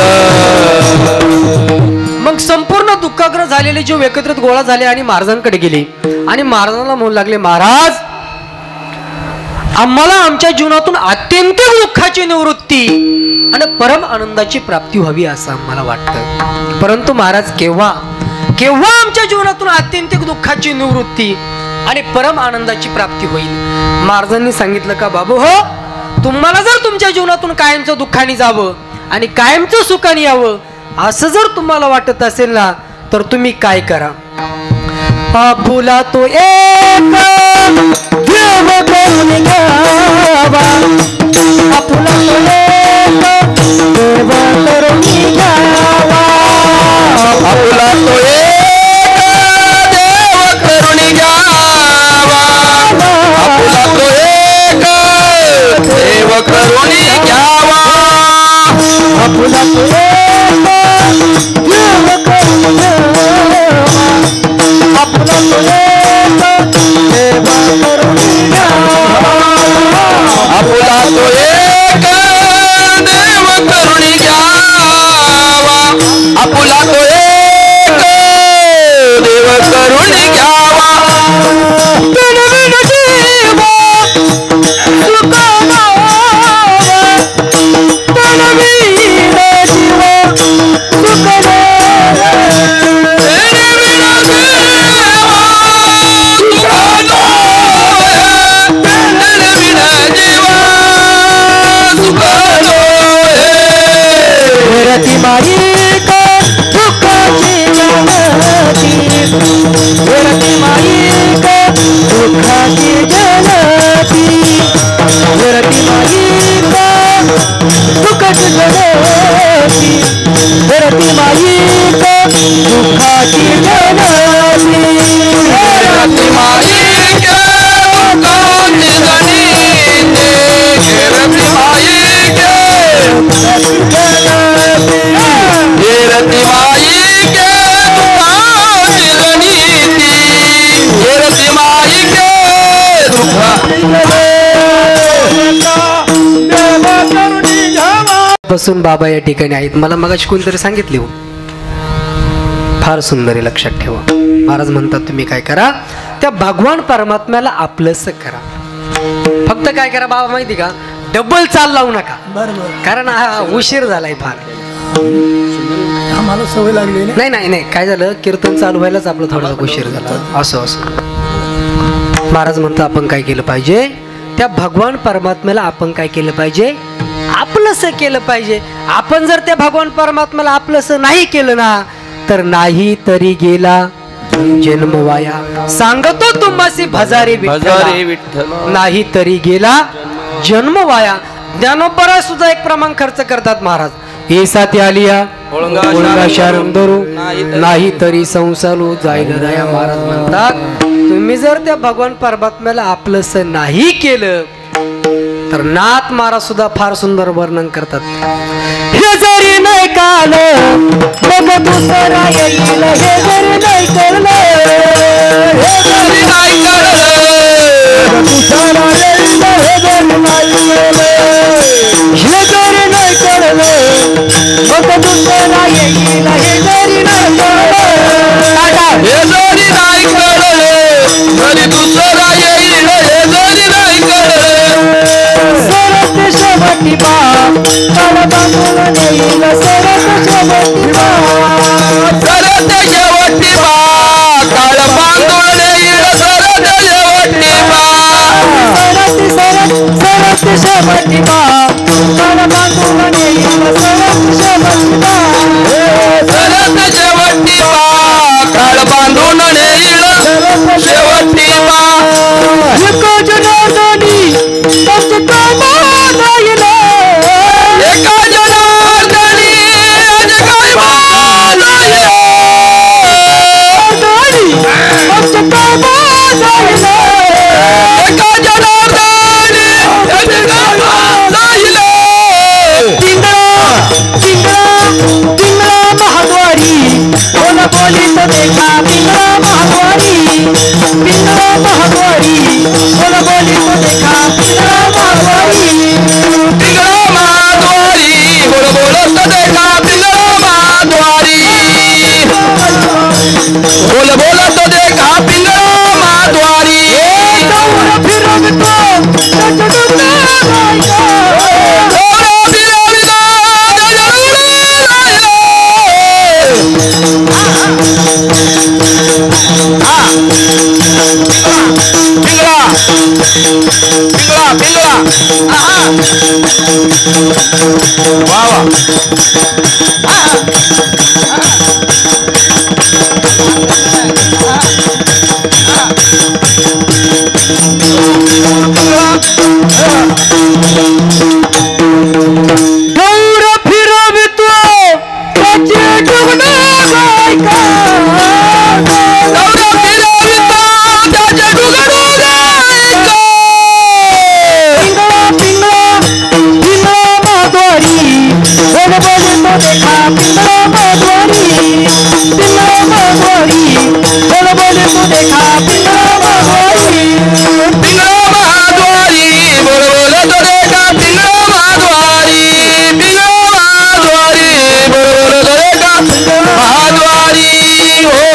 मग संपूर्ण दुःखाग्र झालेले जीव एकत्रित गोळा झाले आणि महाराजांकडे गेले आणि महाराजांना म्हणू लागले, महाराज आम्हाला आमच्या जीवनातून अत्यंत दुःखाची निवृत्ती आणि परम आनंदाची प्राप्ती व्हावी असं आम्हाला वाटतं. परंतु महाराज केव्हा केव्हा आमच्या जीवनातून अत्यंतिक दुःखाची निवृत्ती आणि परम आनंदाची प्राप्ती होईल? महाराजांनी सांगितलं का बाबू हो, तुम्हाला जर तुमच्या जीवनातून कायमचं दुःखाने जावं आणि कायमचं सुखाने यावं असं जर तुम्हाला वाटत असेल ना, तर तुम्ही काय करा. आपुला तो एक देव करून घ्यावा, आपुला तो एक देव करून घ्यावा, आपुला तो एक देव करून घ्यावा, आपुला तो एक देव करून घ्यावा, आपुला तो एक देव करून घ्यावा, आपुला तो एक देव करून घ्यावा, आपुला तो एक देव करून घ्यावा, आपुला तो एक देव करून घ्यावा. तनविन जीव सुखानावा, तनविन जीव सुखानावा, रती माईक दुःखाची जनती, रती माईक दुःखाची जनती, रती माईक दुःखाची जनती, रती माईक दुःखाची जनती, रती माईक दुःखाची जनती, रती माईक रती माईक दुःखाची जनती, रती माईक बसून बाबा या ठिकाणी आहेत. मला मगाशी कोणतरी सांगितले हो, फार सुंदर आहे, लक्षात ठेवा. महाराज म्हणतात तुम्ही काय करा, त्या भगवान परमात्म्याला आपलंसं करा. फक्त काय करा बाबा माहिती का, डबल चाल लावू नका, कारण हा उशीर झालाय फार. आम्हाला सवय लागली नाही नाही नाही काय झालं, कीर्तन चालू व्हायलाच आपलं थोडा उशीर झाला. असं असं महाराज म्हणतात आपण काय केलं पाहिजे, त्या भगवान परमात्म्याला आपण काय केलं पाहिजे, आपलंसं केलं पाहिजे. आपण जर त्या भगवान परमात्म्याला आपलंसं नाही केलं ना, तर नाही तरी गेला जन्म वाया. सांगतो तुम्हासी भजारे भजारे विठ्ठला, विठ्ठल नाही तरी गेला जन्म वाया. ज्ञानोबरा सुद्धा एक प्रमाण खर्च करतात महाराज. हे साथी आलिया ओळंगा शारम धरू, नाही तरी संसारू जाईल दया. महाराज म्हणतात तुम्ही जर त्या भगवान परमात्म्याला आपलंस नाही केलं तर नाथ महाराज सुद्धा फार सुंदर वर्णन करतात. हे जरी नाही काल मग दुसरा येईल, हे जरी नाही कळलं, हे जरी नाही कळलं दुसरा येईल, हे जरी नाही कळलं, हे जरी नाही कळलं मग दुसरा येईल, हे जरी नाही कळलं, हे जरी नाही कळलं तरी दुसरा येईल, हे जरी नाही कळलं. सरत शेवटी बा काळ बांधून नेईल, सरत शेवटी बा, सरत शेवटी बा काळ बांधून येईल, सरत शेवटी बा, सरत सरत सरत शेवटी बा काळ बांधून नेईल, सरत शेवटी बा, सरत शेवटी बा काळ बांधून येईल, शेवटी बा. एका जनार्दनी तत्काळ बांधायला, एका जनार्दनी आज काय बांधायला, तत्काळ बांधायला, एका जनार्दनी आज काय बांधायला. पिंगळा पिंगळा पिंगळा महाद्वारी बोला बोलीत देखा, पिंगळा महाद्वारी पिंगळा महाद्वारी बोला बोलीत देखा, पिंगळा महाद्वारी, पिंगळा महाद्वारी बोल बोलत देखा, पिंगळा महाद्वारी बोल बोलत देखा, पिंगळा महाद्वारी. दौड फिरवतो त्याच्या डोक्याला, दौड फिरवितो त्याच्या डोक्याला. हा पिंगळा पिंगळा पिंगळा आहा वा वा दौड फिरवतो त्याचे डोकं गायका, दौड फिरवितो त्याच्या डोक्याला. पिंगळा पिंगळा पिंगळा महाद्वारी बोल बोलीत देखा, पिंगळा महाद्वारी पिंगळा महाद्वारी बोल बोलीत देखा, पिंगळा महाद्वारी, पिंगळा महाद्वारी बोल बोलत देखा, पिंगळा महाद्वारी पिंगळा महाद्वारी बोल बोलत देखा, महाद्वारी. हो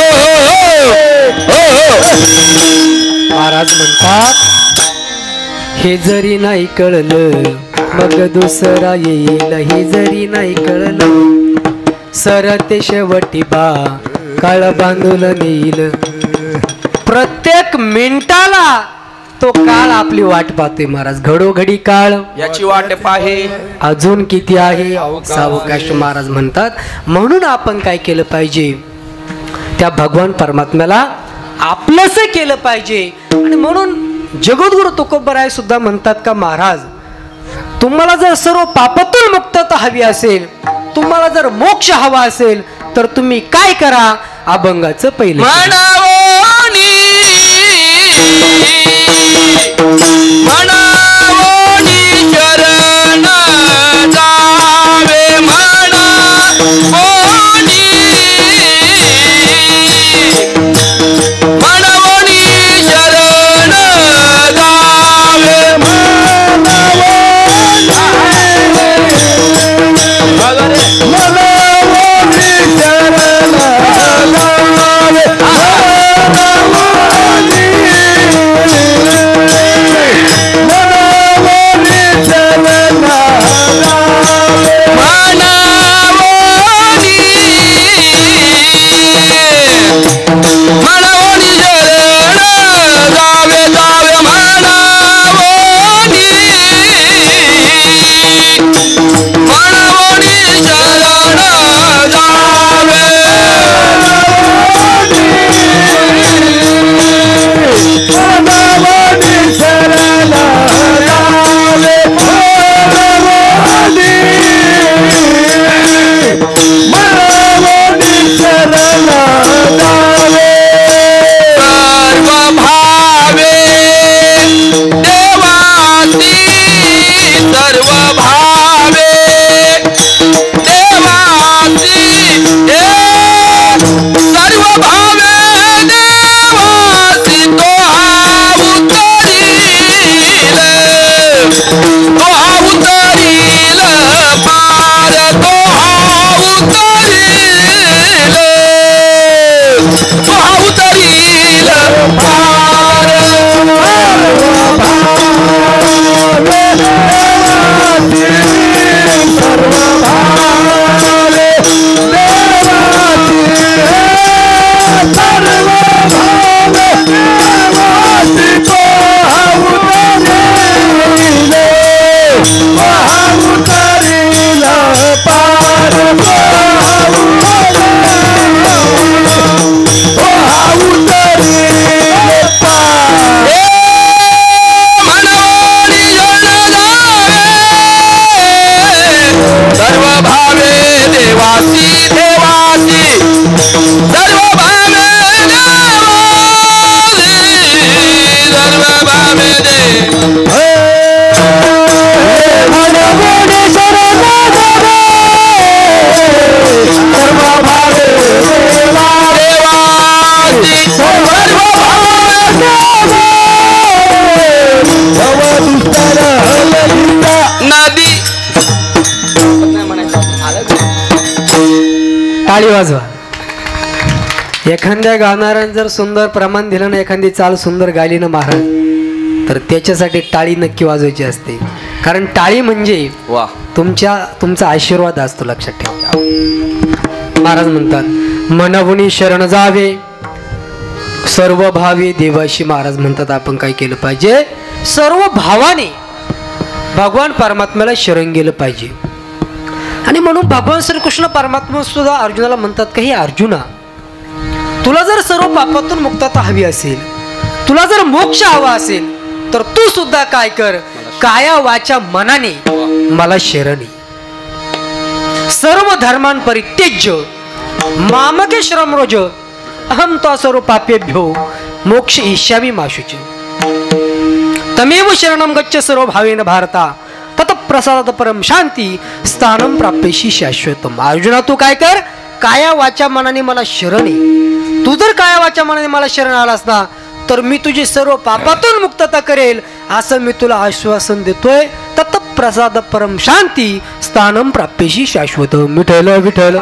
हो हो. महाराज म्हणतात हे जरी नाही कळलं मग दुसरा येईल, हे जरी नाही कळलं सरते शेवटी बा काळ बांधून नेईल. प्रत्येक मिनिटाला तो काळ आपली वाट पाहते महाराज. घडोघडी काळ याची वाट पाहे अजून किती आहे सावकाश महाराज म्हणतात. म्हणून आपण काय केलं पाहिजे, त्या भगवान परमात्म्याला आपलंच केलं पाहिजे. आणि म्हणून जगद्गुरु तुकोबराय सुद्धा म्हणतात का महाराज तुम्हाला जर सर्व पापातून मुक्तता हवी असेल, तुम्हाला जर मोक्ष हवा असेल तर तुम्ही काय करा, अभंगाचं पहिलं म्हणावोनी म्हणावोनी चरण जावे, म्हणावोनी म्हणावोनी चरण जावे, म्हणावोनी चरण जावे. टाळी वाजवा. एखाद्या गाणाऱ्यानं जर सुंदर प्रमाण दिलं ना, एखादी चाल सुंदर गायली ना महाराज, तर त्याच्यासाठी टाळी नक्की वाजवायची असते. कारण टाळी म्हणजे वा तुमच्या तुमचा आशीर्वाद असतो, लक्षात ठेवा. महाराज म्हणतात मनवणी शरण जावे सर्व भावे देवाशी. महाराज म्हणतात आपण काय केलं पाहिजे, सर्व भावाने भगवान परमात्म्याला शरण गेलं पाहिजे. आणि म्हणून भगवान श्रीकृष्ण परमात्मा सुद्धा अर्जुनाला म्हणतात की हे अर्जुना, तुला जर सर्व पापातून मुक्तता हवी असेल, तुला जर मोक्ष हवा असेल, तर तू सुद्धा काय कर, काया वाचा मनाने मला शरण ये. सर्व धर्मान परित्यज्य मामके श्रमरोज अहम तो सर्व पापेभ्यो मोक्ष इष्यामि मा शुची. तमेव शरणम गच्छ सर्व भावेन भारता तत प्रसादात परम शांती स्थानम प्राप्यशी शाश्वतम. अर्जुना तू काय कर, काया वाचा मनाने मला शरण ये. तू जर काया वाचा मनाने मला शरण आलास ना, तर मी तुझी सर्व पापातून मुक्तता करेल असं मी तुला आश्वासन देतोय. तत प्रसाद परम शांती स्थानम प्राप्यशी शाश्वत. विठ्ठल विठ्ठल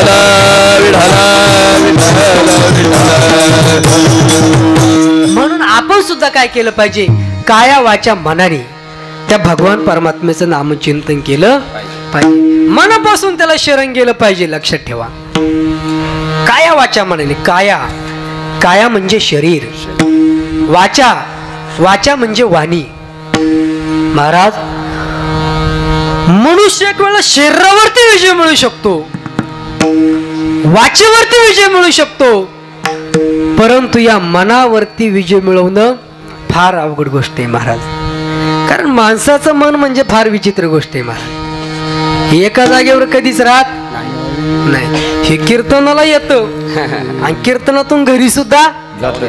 म्हणून आपण सुद्धा काय केलं पाहिजे, काया वाचा मनाने त्या भगवान परमात्म्याचं नामचिंतन केलं पाहिजे, मनापासून त्याला शरण गेलं पाहिजे. लक्षात ठेवा, काया वाचा मनाने. काया काया म्हणजे शरीर, वाचा वाचा म्हणजे वाणी. महाराज मनुष्य एक वेळा शरीरावरती विजय मिळू शकतो, वाचेवरती विजय मिळू शकतो, परंतु या मनावरती विजय मिळवणं फार अवघड गोष्ट आहे महाराज. कारण माणसाचं मन म्हणजे फार विचित्र गोष्ट आहे महाराज. एका जागेवर कधीच राहत नाही. हे कीर्तनाला येतं आणि कीर्तनातून घरी सुद्धा जात.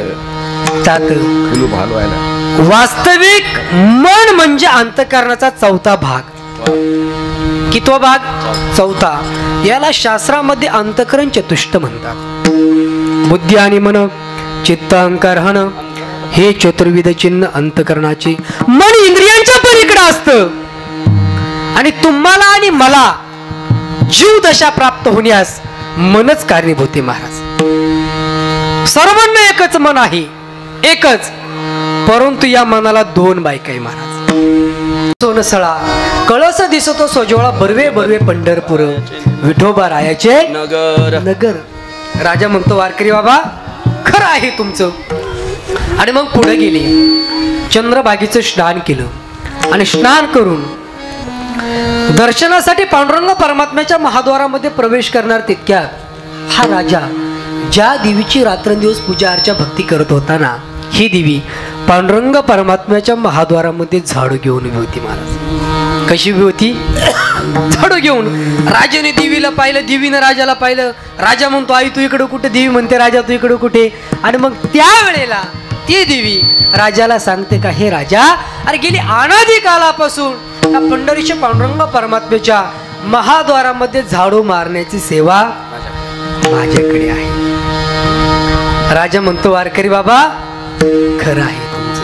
वास्तविक मन म्हणजे अंतःकरणाचा चौथा भाग. कितवा भाग? चौथा. याला शास्त्रामध्ये अंतःकरण चतुष्ट म्हणतात. बुद्धी आणि मन, चित्त, अहंकार, हन हे चतुर्विध चिन्ह अंतःकरणाचे. मन इंद्रियांच्या पलीकडे असतं आणि तुम्हाला आणि मला जीव दशा प्राप्त होण्यास मनच कारणीभूत आहे महाराज. सर्वांना एकच मन आहे, एकच, परंतु या मनाला दोन बायका आहे महाराज. सोनसळा कळस दिसतो सोजवळा, बर्वे बर्वे पंढरपूर, विठोबा रायाचे नगर नगर. राजा म्हणतो वारकरी बाबा खरं आहे तुमचं. आणि मग पुढे गेले, चंद्रभागेचं स्नान केलं आणि स्नान करून दर्शनासाठी पांडुरंग परमात्म्याच्या महाद्वारामध्ये प्रवेश करणार तितक्यात हा राजा ज्या देवीची रात्रंदिवस पूजा अर्चा भक्ती करत होता ना, ही देवी पांडुरंग परमात्म्याच्या महाद्वारामध्ये झाडू घेऊन उभी होती महाराज. कशी उभी होती? झाडू घेऊन. राजाने देवीला पाहिलं, देवीनं राजाला पाहिलं. राजा म्हणतो आई तू इकडे कुठे, देवी म्हणते राजा तू इकडे कुठे. आणि मग त्या वेळेला ती देवी राजाला सांगते का हे राजा, अरे गेली अनादी कालापासून त्या पंढरीच्या पांडुरंग परमात्म्याच्या महाद्वारामध्ये झाडू मारण्याची सेवा माझ्याकडे आहे. राजा म्हणतो वारकरी बाबा खरं आहे तुमचं.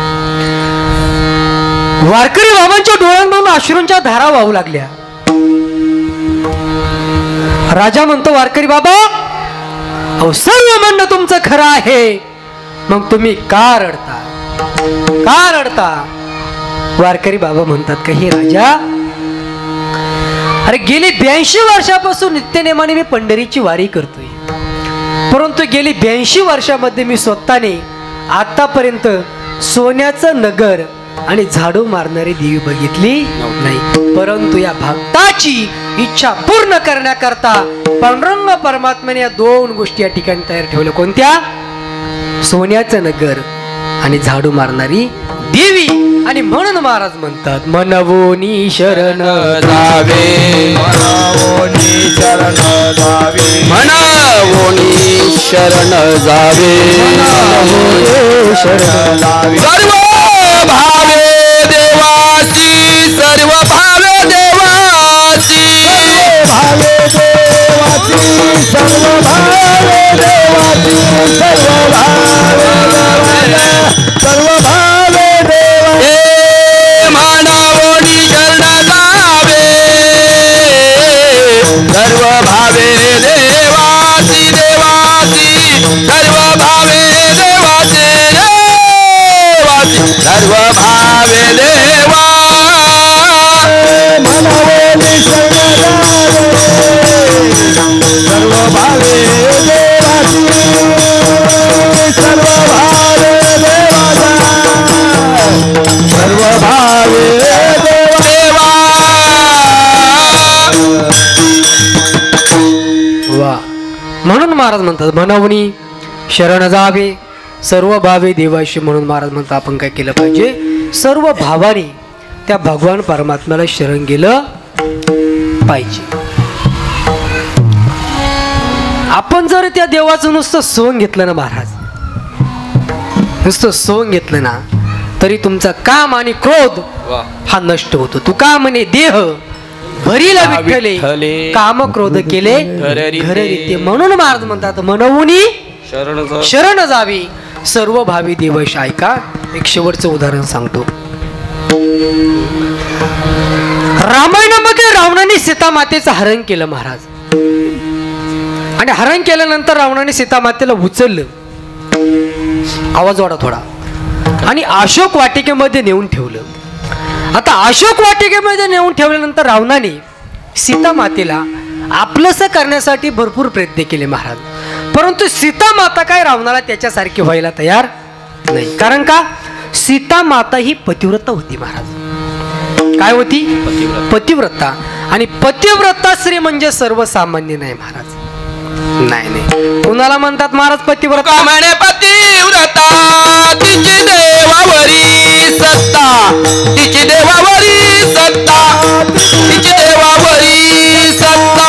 वारकरी बाबांच्या डोळ्यांमधून अश्रूंच्या धारा वाहू लागल्या. राजा म्हणतो वारकरी बाबा अहो सर्व म्हणणं तुमचं खरं आहे, मग तुम्ही का रडता, का रडता? वारकरी बाबा म्हणतात का हे राजा, अरे गेली ब्याऐंशी वर्षापासून नित्यनेमाने मी पंढरीची वारी करतोय, परंतु गेली ब्याऐंशी वर्षामध्ये मी स्वतःने आतापर्यंत सोन्याचं नगर आणि झाडू मारणारी देवी बघितली नाही. परंतु या भक्ताची इच्छा पूर्ण करण्याकरता पांडुरंग परमात्म्याने या दोन गोष्टी या ठिकाणी तयार ठेवल्या. कोणत्या? सोन्याचं नगर आणि झाडू मारणारी देवी. आणि म्हणून महाराज म्हणतात मनवोनी शरण जावे, मनवोनी शरण जावे, मनवोनी शरण जावे, मनवोनी शरण जावे. सर्व भावे देवाची, सर्व भावे देवाची, भावे देवाची, सर्व भावे देवाची, सर्व भावे देवाची, सर्व भावे देवाची. मानवोनी शरण जावे, सर्व भावे देवाची. महाराज म्हणतात म्हणवणी शरण जावे सर्व भावे देवाशी. म्हणून महाराज म्हणतात आपण काय केलं पाहिजे, सर्व भावाने त्या भगवान परमात्म्याला शरण गेलं पाहिजे. आपण जर त्या देवाचं नुसतं सोंग घेतलं ना महाराज, नुसतं सोंग घेतलं ना, तरी तुमचा काम आणि क्रोध हा नष्ट होतो. तू का म्हणे देह भरीला विठ्ठले, काम क्रोध केले घररीते. म्हणून महाराज म्हणतात म्हणवुनी शरण जावी सर्व भावी देवश. ऐका एक शेवटचं उदाहरण सांगतो. रामायणामध्ये रावणाने सीता मातेचं हरण केलं महाराज, आणि हरण केल्यानंतर रावणाने सीता मातेला उचललं, आवाज वाढा थोडा, आणि अशोक वाटिकेमध्ये नेऊन ठेवलं. आता अशोक वाटिकेमध्ये नेऊन ठेवल्यानंतर रावणाने सीता मातेला आपलंसं करण्यासाठी भरपूर प्रयत्न केले महाराज, परंतु सीता माता काय रावणाला त्याच्यासारखी व्हायला तयार नाही. कारण का, सीता माता ही पतिव्रता होती महाराज. काय होती? पतिव्रता. आणि पतिव्रता स्त्री म्हणजे सर्वसामान्य नाही महाराज. नाही नाही कुणाला म्हणतात महाराज पतिव्रता? म्हणे पतिव्रता तिची देवावरी सत्ता, तिची देवावरी सत्ता, तिची देवावरी सत्ता.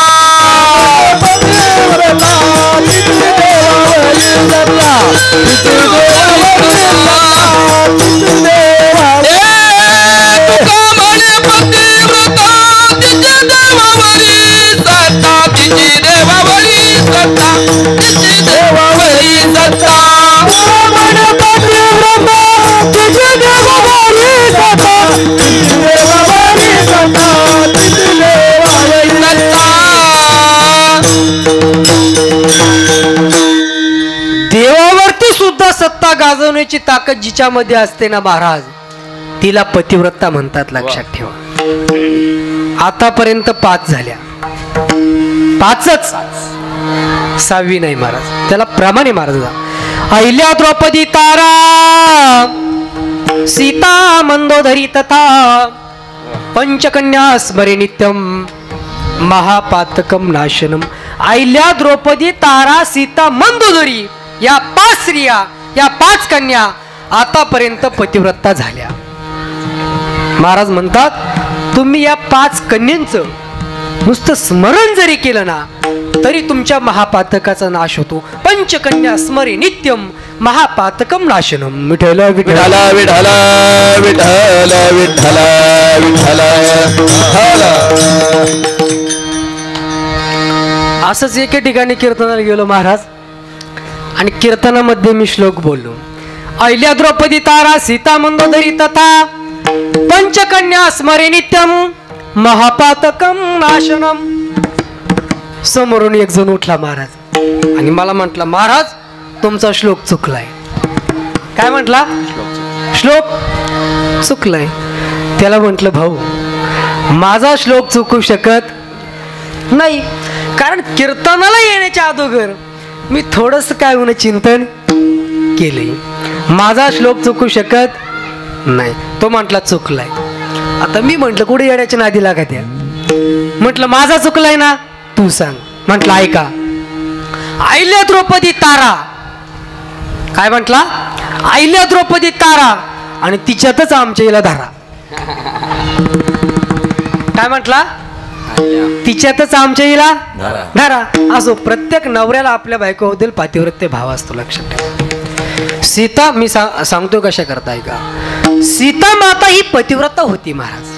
देवावरती सुद्धा सत्ता गाजवण्याची ताकद जिच्यामध्ये असते ना महाराज, तिला पतिव्रता म्हणतात. लक्षात ठेवा. आतापर्यंत पाच झाल्या, पाचच, सहावी नाही महाराज. त्याला प्रमाणे महाराज. अहिल्या द्रौपदी तारा सीता मंदोदरी तथा पंचकन्या स्मरे नित्यम महापातकम नाशनम. अहिल्या द्रौपदी तारा सीता मंदोदरी या पाच स्त्रिया, या पाच कन्या आतापर्यंत पतिव्रता झाल्या. महाराज म्हणतात तुम्ही या पाच कन्यांचं नुसतं स्मरण जरी केलं ना, तरी तुमच्या महापातकाचा नाश होतो. पंचकन्या स्मरे नित्यम महापातकम नाशनम. विठ्ठल विठ्ठल विठ्ठल विठ्ठल विठ्ठल विठ्ठल. असंच एके ठिकाणी कीर्तनाला गेलो महाराज, आणि कीर्तनामध्ये मी श्लोक बोललो. अहिल्या द्रौपदी तारा सीता मंदोदरी तथा पंचकन्या स्मरे नित्यम महापातकम नाशनम. समोरून एक जण उठला महाराज, आणि मला म्हटला महाराज तुमचा श्लोक चुकलाय. काय म्हटला? श्लोक चुकलाय. त्याला म्हटलं भाऊ माझा श्लोक चुकू शकत नाही, कारण कीर्तनाला येण्याच्या अगोदर मी थोडस काय होणं चिंतन केलंय. माझा श्लोक चुकू शकत नाही. तो म्हटला चुकलाय. आता मी म्हंटल कुठे येण्याच्या नादी लागत या. म्हटलं माझा चुकलाय ना, तू सांग. म्हटलं ऐका. अहिल्या द्रौपदी तारा, काय म्हटला? अहिल्या द्रौपदी तारा, आणि तिच्यातच आमच्या हिला धारा. काय म्हटला? तिच्यातच आमच्या हिला धारा. असो, प्रत्येक नवऱ्याला आपल्या बायकोबद्दल पातिव्रत्य भाव असतो. लक्षात ठेवा. सीता मी सा, सांगतो कशा करताय का, सीता माता ही पतिव्रता होती महाराज.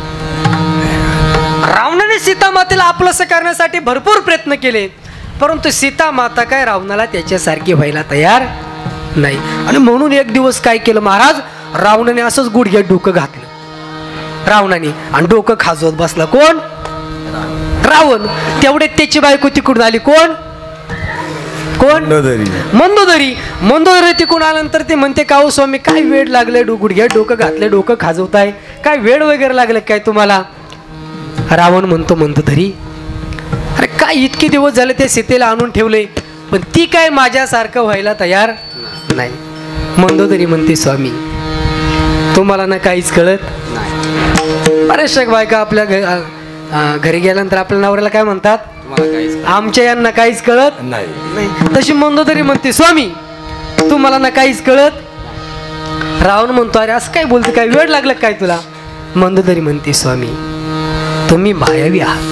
रावणाने सीता मातेला आपलंसं करण्यासाठी भरपूर प्रयत्न केले, परंतु सीता माता काय रावणाला त्याच्यासारखी व्हायला तयार नाही. आणि म्हणून एक दिवस काय केलं महाराज, रावणाने असंच गुडघ्यात डोकं घातलं रावणाने, आणि डोकं खाजवत बसला. कोण? रावण. तेवढे त्याची बायको तिकडून आली. कोण? कोण? मंदोदरी. मंदोदरी तिकडून आल्यानंतर ते म्हणते का हो स्वामी काय वेळ लागले, गुडघ्यात डोकं घातले, डोकं खाजवताय, काय वेळ वगैरे लागले काय तुम्हाला? रावण म्हणतो मंदोदरी अरे काय इतके दिवस झाले ते सीतेला आणून ठेवले, पण ती काय माझ्यासारखं व्हायला तयार नाही. मंदोदरी म्हणते स्वामी तुम्हाला ना काहीच कळत नाही. बरेचशा बायका आपल्या घरी गेल्यानंतर आपल्या नवऱ्याला काय म्हणतात? आमच्या यांना काहीच कळत नाही. तशी मंदोदरी म्हणते स्वामी तुम्हाला ना काहीच कळत. रावण म्हणतो अरे असं काय बोलते, काय वेळ लागला काय तुला. मंदोदरी म्हणते स्वामी तुम्ही मायावी आहात.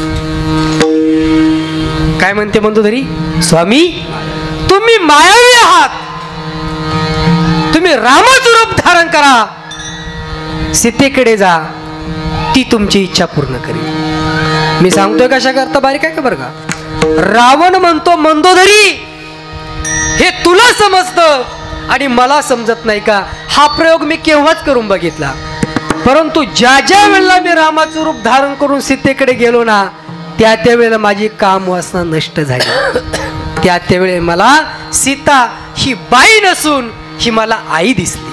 काय म्हणते मंदोदरी, स्वामी तुम्ही मायावी आहात, तुम्ही रामाचं रूप धारण करा, सीतेकडे जा, ती तुमची इच्छा पूर्ण करेल. मी सांगतोय कशा करता बारीक आहे का बरं का. रावण म्हणतो मंदोदरी हे तुला समजतं आणि मला समजत नाही का. हा प्रयोग मी केव्हाच करून बघितला, परंतु ज्या ज्या वेळेला मी रामाचं रूप धारण करून सीतेकडे गेलो ना त्या त्यावेळेला माझी काम वासना नष्ट झाली. त्या त्यावेळे मला सीता ही बाई नसून ही मला आई दिसली.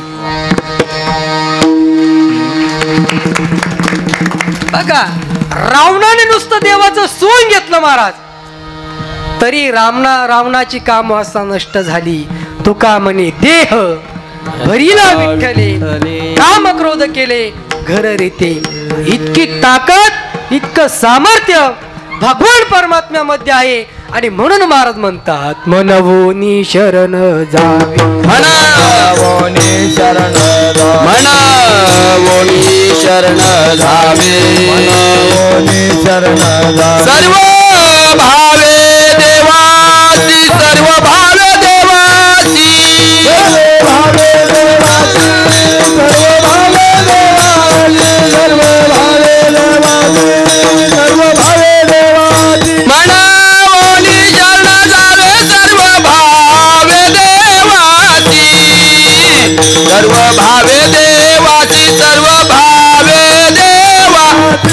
बघा रावणाने नुसतं देवाचं सोंग घेतलं महाराज तरी रावणा रावणाची काम वासना नष्ट झाली. तुका म्हणे देह भरीला विठ्ठले, काम क्रोध केले घर रीते. इतकी ताकद इतकं सामर्थ्य भगवान परमात्म्यामध्ये आहे आणि म्हणून महाराज म्हणतात मनवोनी शरण जावे, मनावोनी शरण मनावोनी शरण जावे, मनावोनी शरण जावे. सर्व भावे देवासी, सर्व भावे देवासी, सर्व भावे देवासी, सर्व भावे देवासी, सर्व भावे देवासी, सर्व भावे देवासी. मनावोनी शरण जावे सर्व भावे देवासी, सर्व भावे देवासी, सर्व भावे देवासी.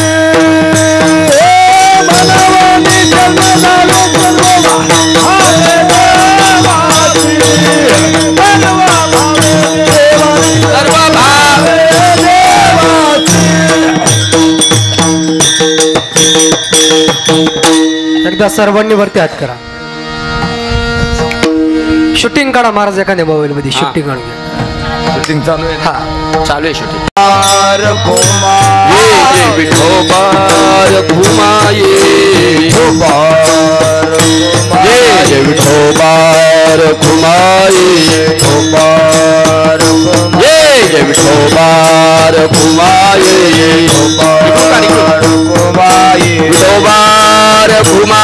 मनावोनी शरण जावे सर्व भावे देवासी, सर्व भावे देवासी, सर्व भावे देवासी. एकदा सर्वांनी वरती हात करा. शूटिंग काढा महाराज एखाद्या मोबाईल मध्ये शूटिंग काढून घ्या. शूटिंग चालू आहे. हा चालू आहे शूटिंग. ये ये विठोबार घुमाये, ये ये विठोबार घुमाये, ये ये विठोबार घुमाये, विठोबार घुमाये, विठोबार घुमा,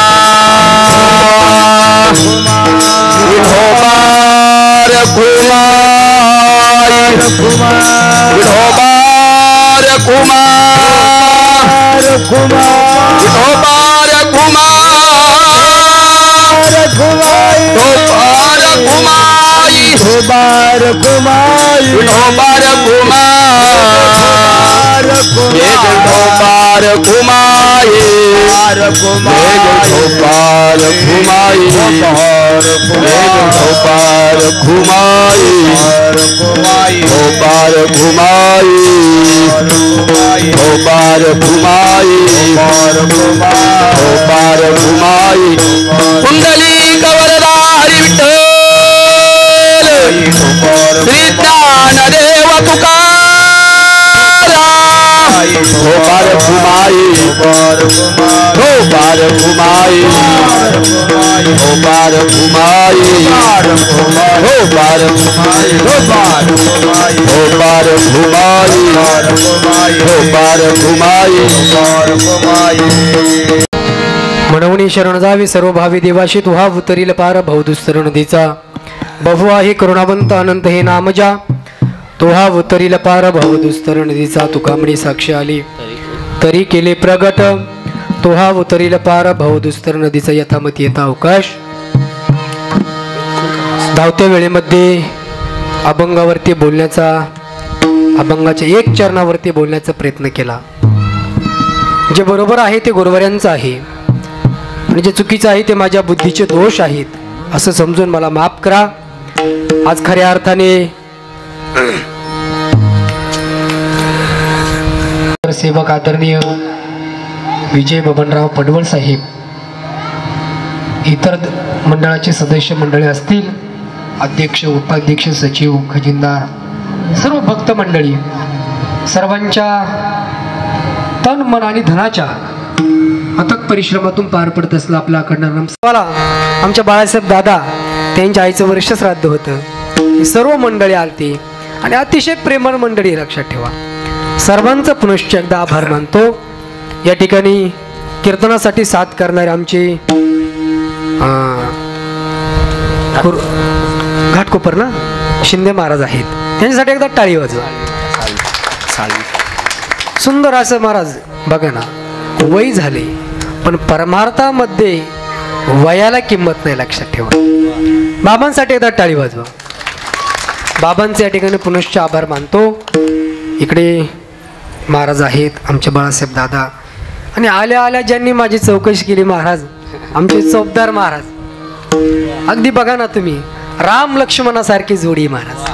विठोबार घुमाये, विठोबार घुमा, विठोबार घुमा, विठोबार घुमाई, विठोबार घुमाई, विठोबार घुमा, ये विठोबार घुमाई, विठोबार घुमाई, विठोबार घुमाई, विठोबार घुमाई, विठोबार घुमाई, विठोबार घुमाई. कुंडली कवरदारी विठ्ठल श्री ज्ञानदेव तुकाराम. विठोबार घुमाई, विठोबार घुमाई, विठोबार घुमाई, विठोबार घुमाई, विठोबार घुमाई, विठोबार घुमाई. मनवणी शरण जावे सर्व भावी देवाशी तुहा उतरील पार भवदुस्तर नदीचा. बहु आहे करुणावंत अनंत हे नामजा, तुहा उतरील पार भवदुस्तर नदीचा. तुका म्हणे साक्ष आली तरी केले प्रगट, तुहा उतरील पार भवदुस्तर नदीचा. यथामती येता अवकाश. धावत्या वेळेमध्ये अभंगावरती बोलण्याचा, अभंगाच्या एक चरणावरती बोलण्याचा प्रयत्न केला. जे बरोबर आहे ते गुरुवर्यांचं आहे आणि जे चुकीचं आहे ते माझ्या बुद्धीचे दोष आहेत असं समजून मला माफ करा. आज खऱ्या अर्थाने सेवक आदरणीय विजय बबनराव पडवळ साहेब, इतर मंडळाचे सदस्य मंडळी असतील, अध्यक्ष, उपाध्यक्ष, सचिव, खजिनदार, सर्व भक्त मंडळी, सर्वांच्या तन मन आणि धनाच्या अथक परिश्रमातून पार पडत असलं आपला अखंड नाम. आमच्या बाळासाहेब दादा त्यांच्या आईचं वर्ष श्राद्ध होतं. सर्व मंडळी आलती आणि अतिशय प्रेमळ मंडळी, लक्षात ठेवा. सर्वांचं पुनश्च एकदा आभार मानतो. या ठिकाणी कीर्तनासाठी साथ करणारे आमचे घाटकोपर ना शिंदे महाराज आहेत, त्यांच्यासाठी एकदा टाळी वाजवा. सुंदर असं महाराज बघा ना, वय झाले पण परमार्थामध्ये वयाला किंमत नाही, लक्षात ठेवा. बाबांसाठी एकदा टाळी वाजवा. बाबांचे या ठिकाणी पुनश्च आभार मानतो. इकडे महाराज आहेत आमचे बाळासाहेब दादा, आणि आल्या आल्या ज्यांनी माझी चौकशी केली महाराज, आमचे चौबदार महाराज. अगदी बघा ना तुम्ही, राम लक्ष्मणासारखी जोडी महाराज.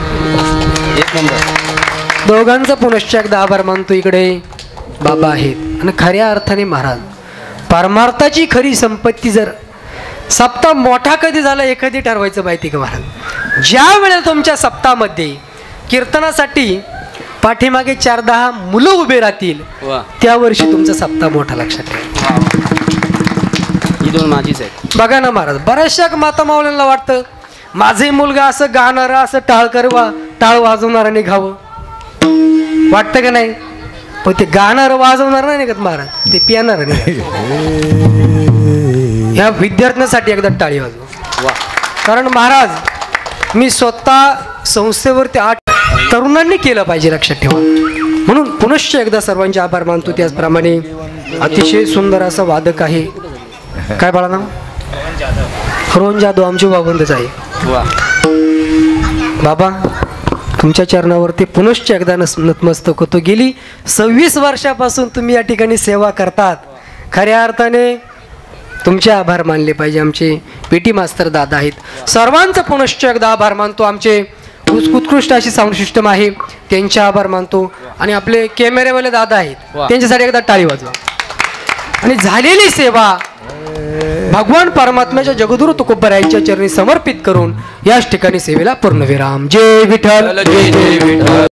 दोघांचा पुनश्च एकदा आभार मानतो. इकडे बाबा आहेत आणि खऱ्या अर्थाने महाराज परमार्थाची खरी संपत्ती जर सप्ताह मोठा कधी झाला हे कधी ठरवायचं माहिती का महाराज? ज्या वेळेला तुमच्या सप्ताहामध्ये कीर्तनासाठी पाठीमागे चार दहा मुलं उभे राहतील त्या वर्षी तुमचा सप्ताह मोठा, लक्षात ठेवा. ही दोन माझीच आहे. बघा ना महाराज, बऱ्याचशा माता मावल्यांना वाटतं माझे मुलगा असं गाणारं असं टाळ करवा टाळ वाजवणार निघावं, वाटतं का नाही? पण ते गाणार वाजवणार नाही का महाराज, ते पियाणार नाही. ह्या विद्यार्थ्यांसाठी एकदा टाळी वाजवा. कारण महाराज मी स्वतः संस्थेवरती आठ तरुणांनी केलं पाहिजे, लक्षात ठेवा. म्हणून पुनश्च एकदा सर्वांचे आभार मानतो. त्याचप्रमाणे अतिशय सुंदर असं वादक आहे, काय बाळा नाव? रोहन जाधव, आमचे बाबंदच आहे. बाबा तुमच्या चरणावरती पुनश्च एकदा नतमस्तक होतो. गेली सव्वीस वर्षापासून तुम्ही या ठिकाणी सेवा करतात. खऱ्या अर्थाने तुमचे आभार मानले पाहिजे. आमचे पीटी मास्तर दादा आहेत, सर्वांचं पुनश्च एकदा आभार मानतो. आमचे उत्कृष्ट अशी साऊंड सिस्टम आहे, त्यांचे आभार मानतो. आणि आपले कॅमेरेवाले दादा आहेत, त्यांच्यासाठी एकदा टाळी वाजवा. आणि झालेली सेवा भगवान परमात्म्याच्या जगद्गुरु तुकोबरायांच्या चरणी समर्पित करून याच ठिकाणी सेवेला पूर्णविराम. जय विठ्ठल, जय जय विठ्ठल.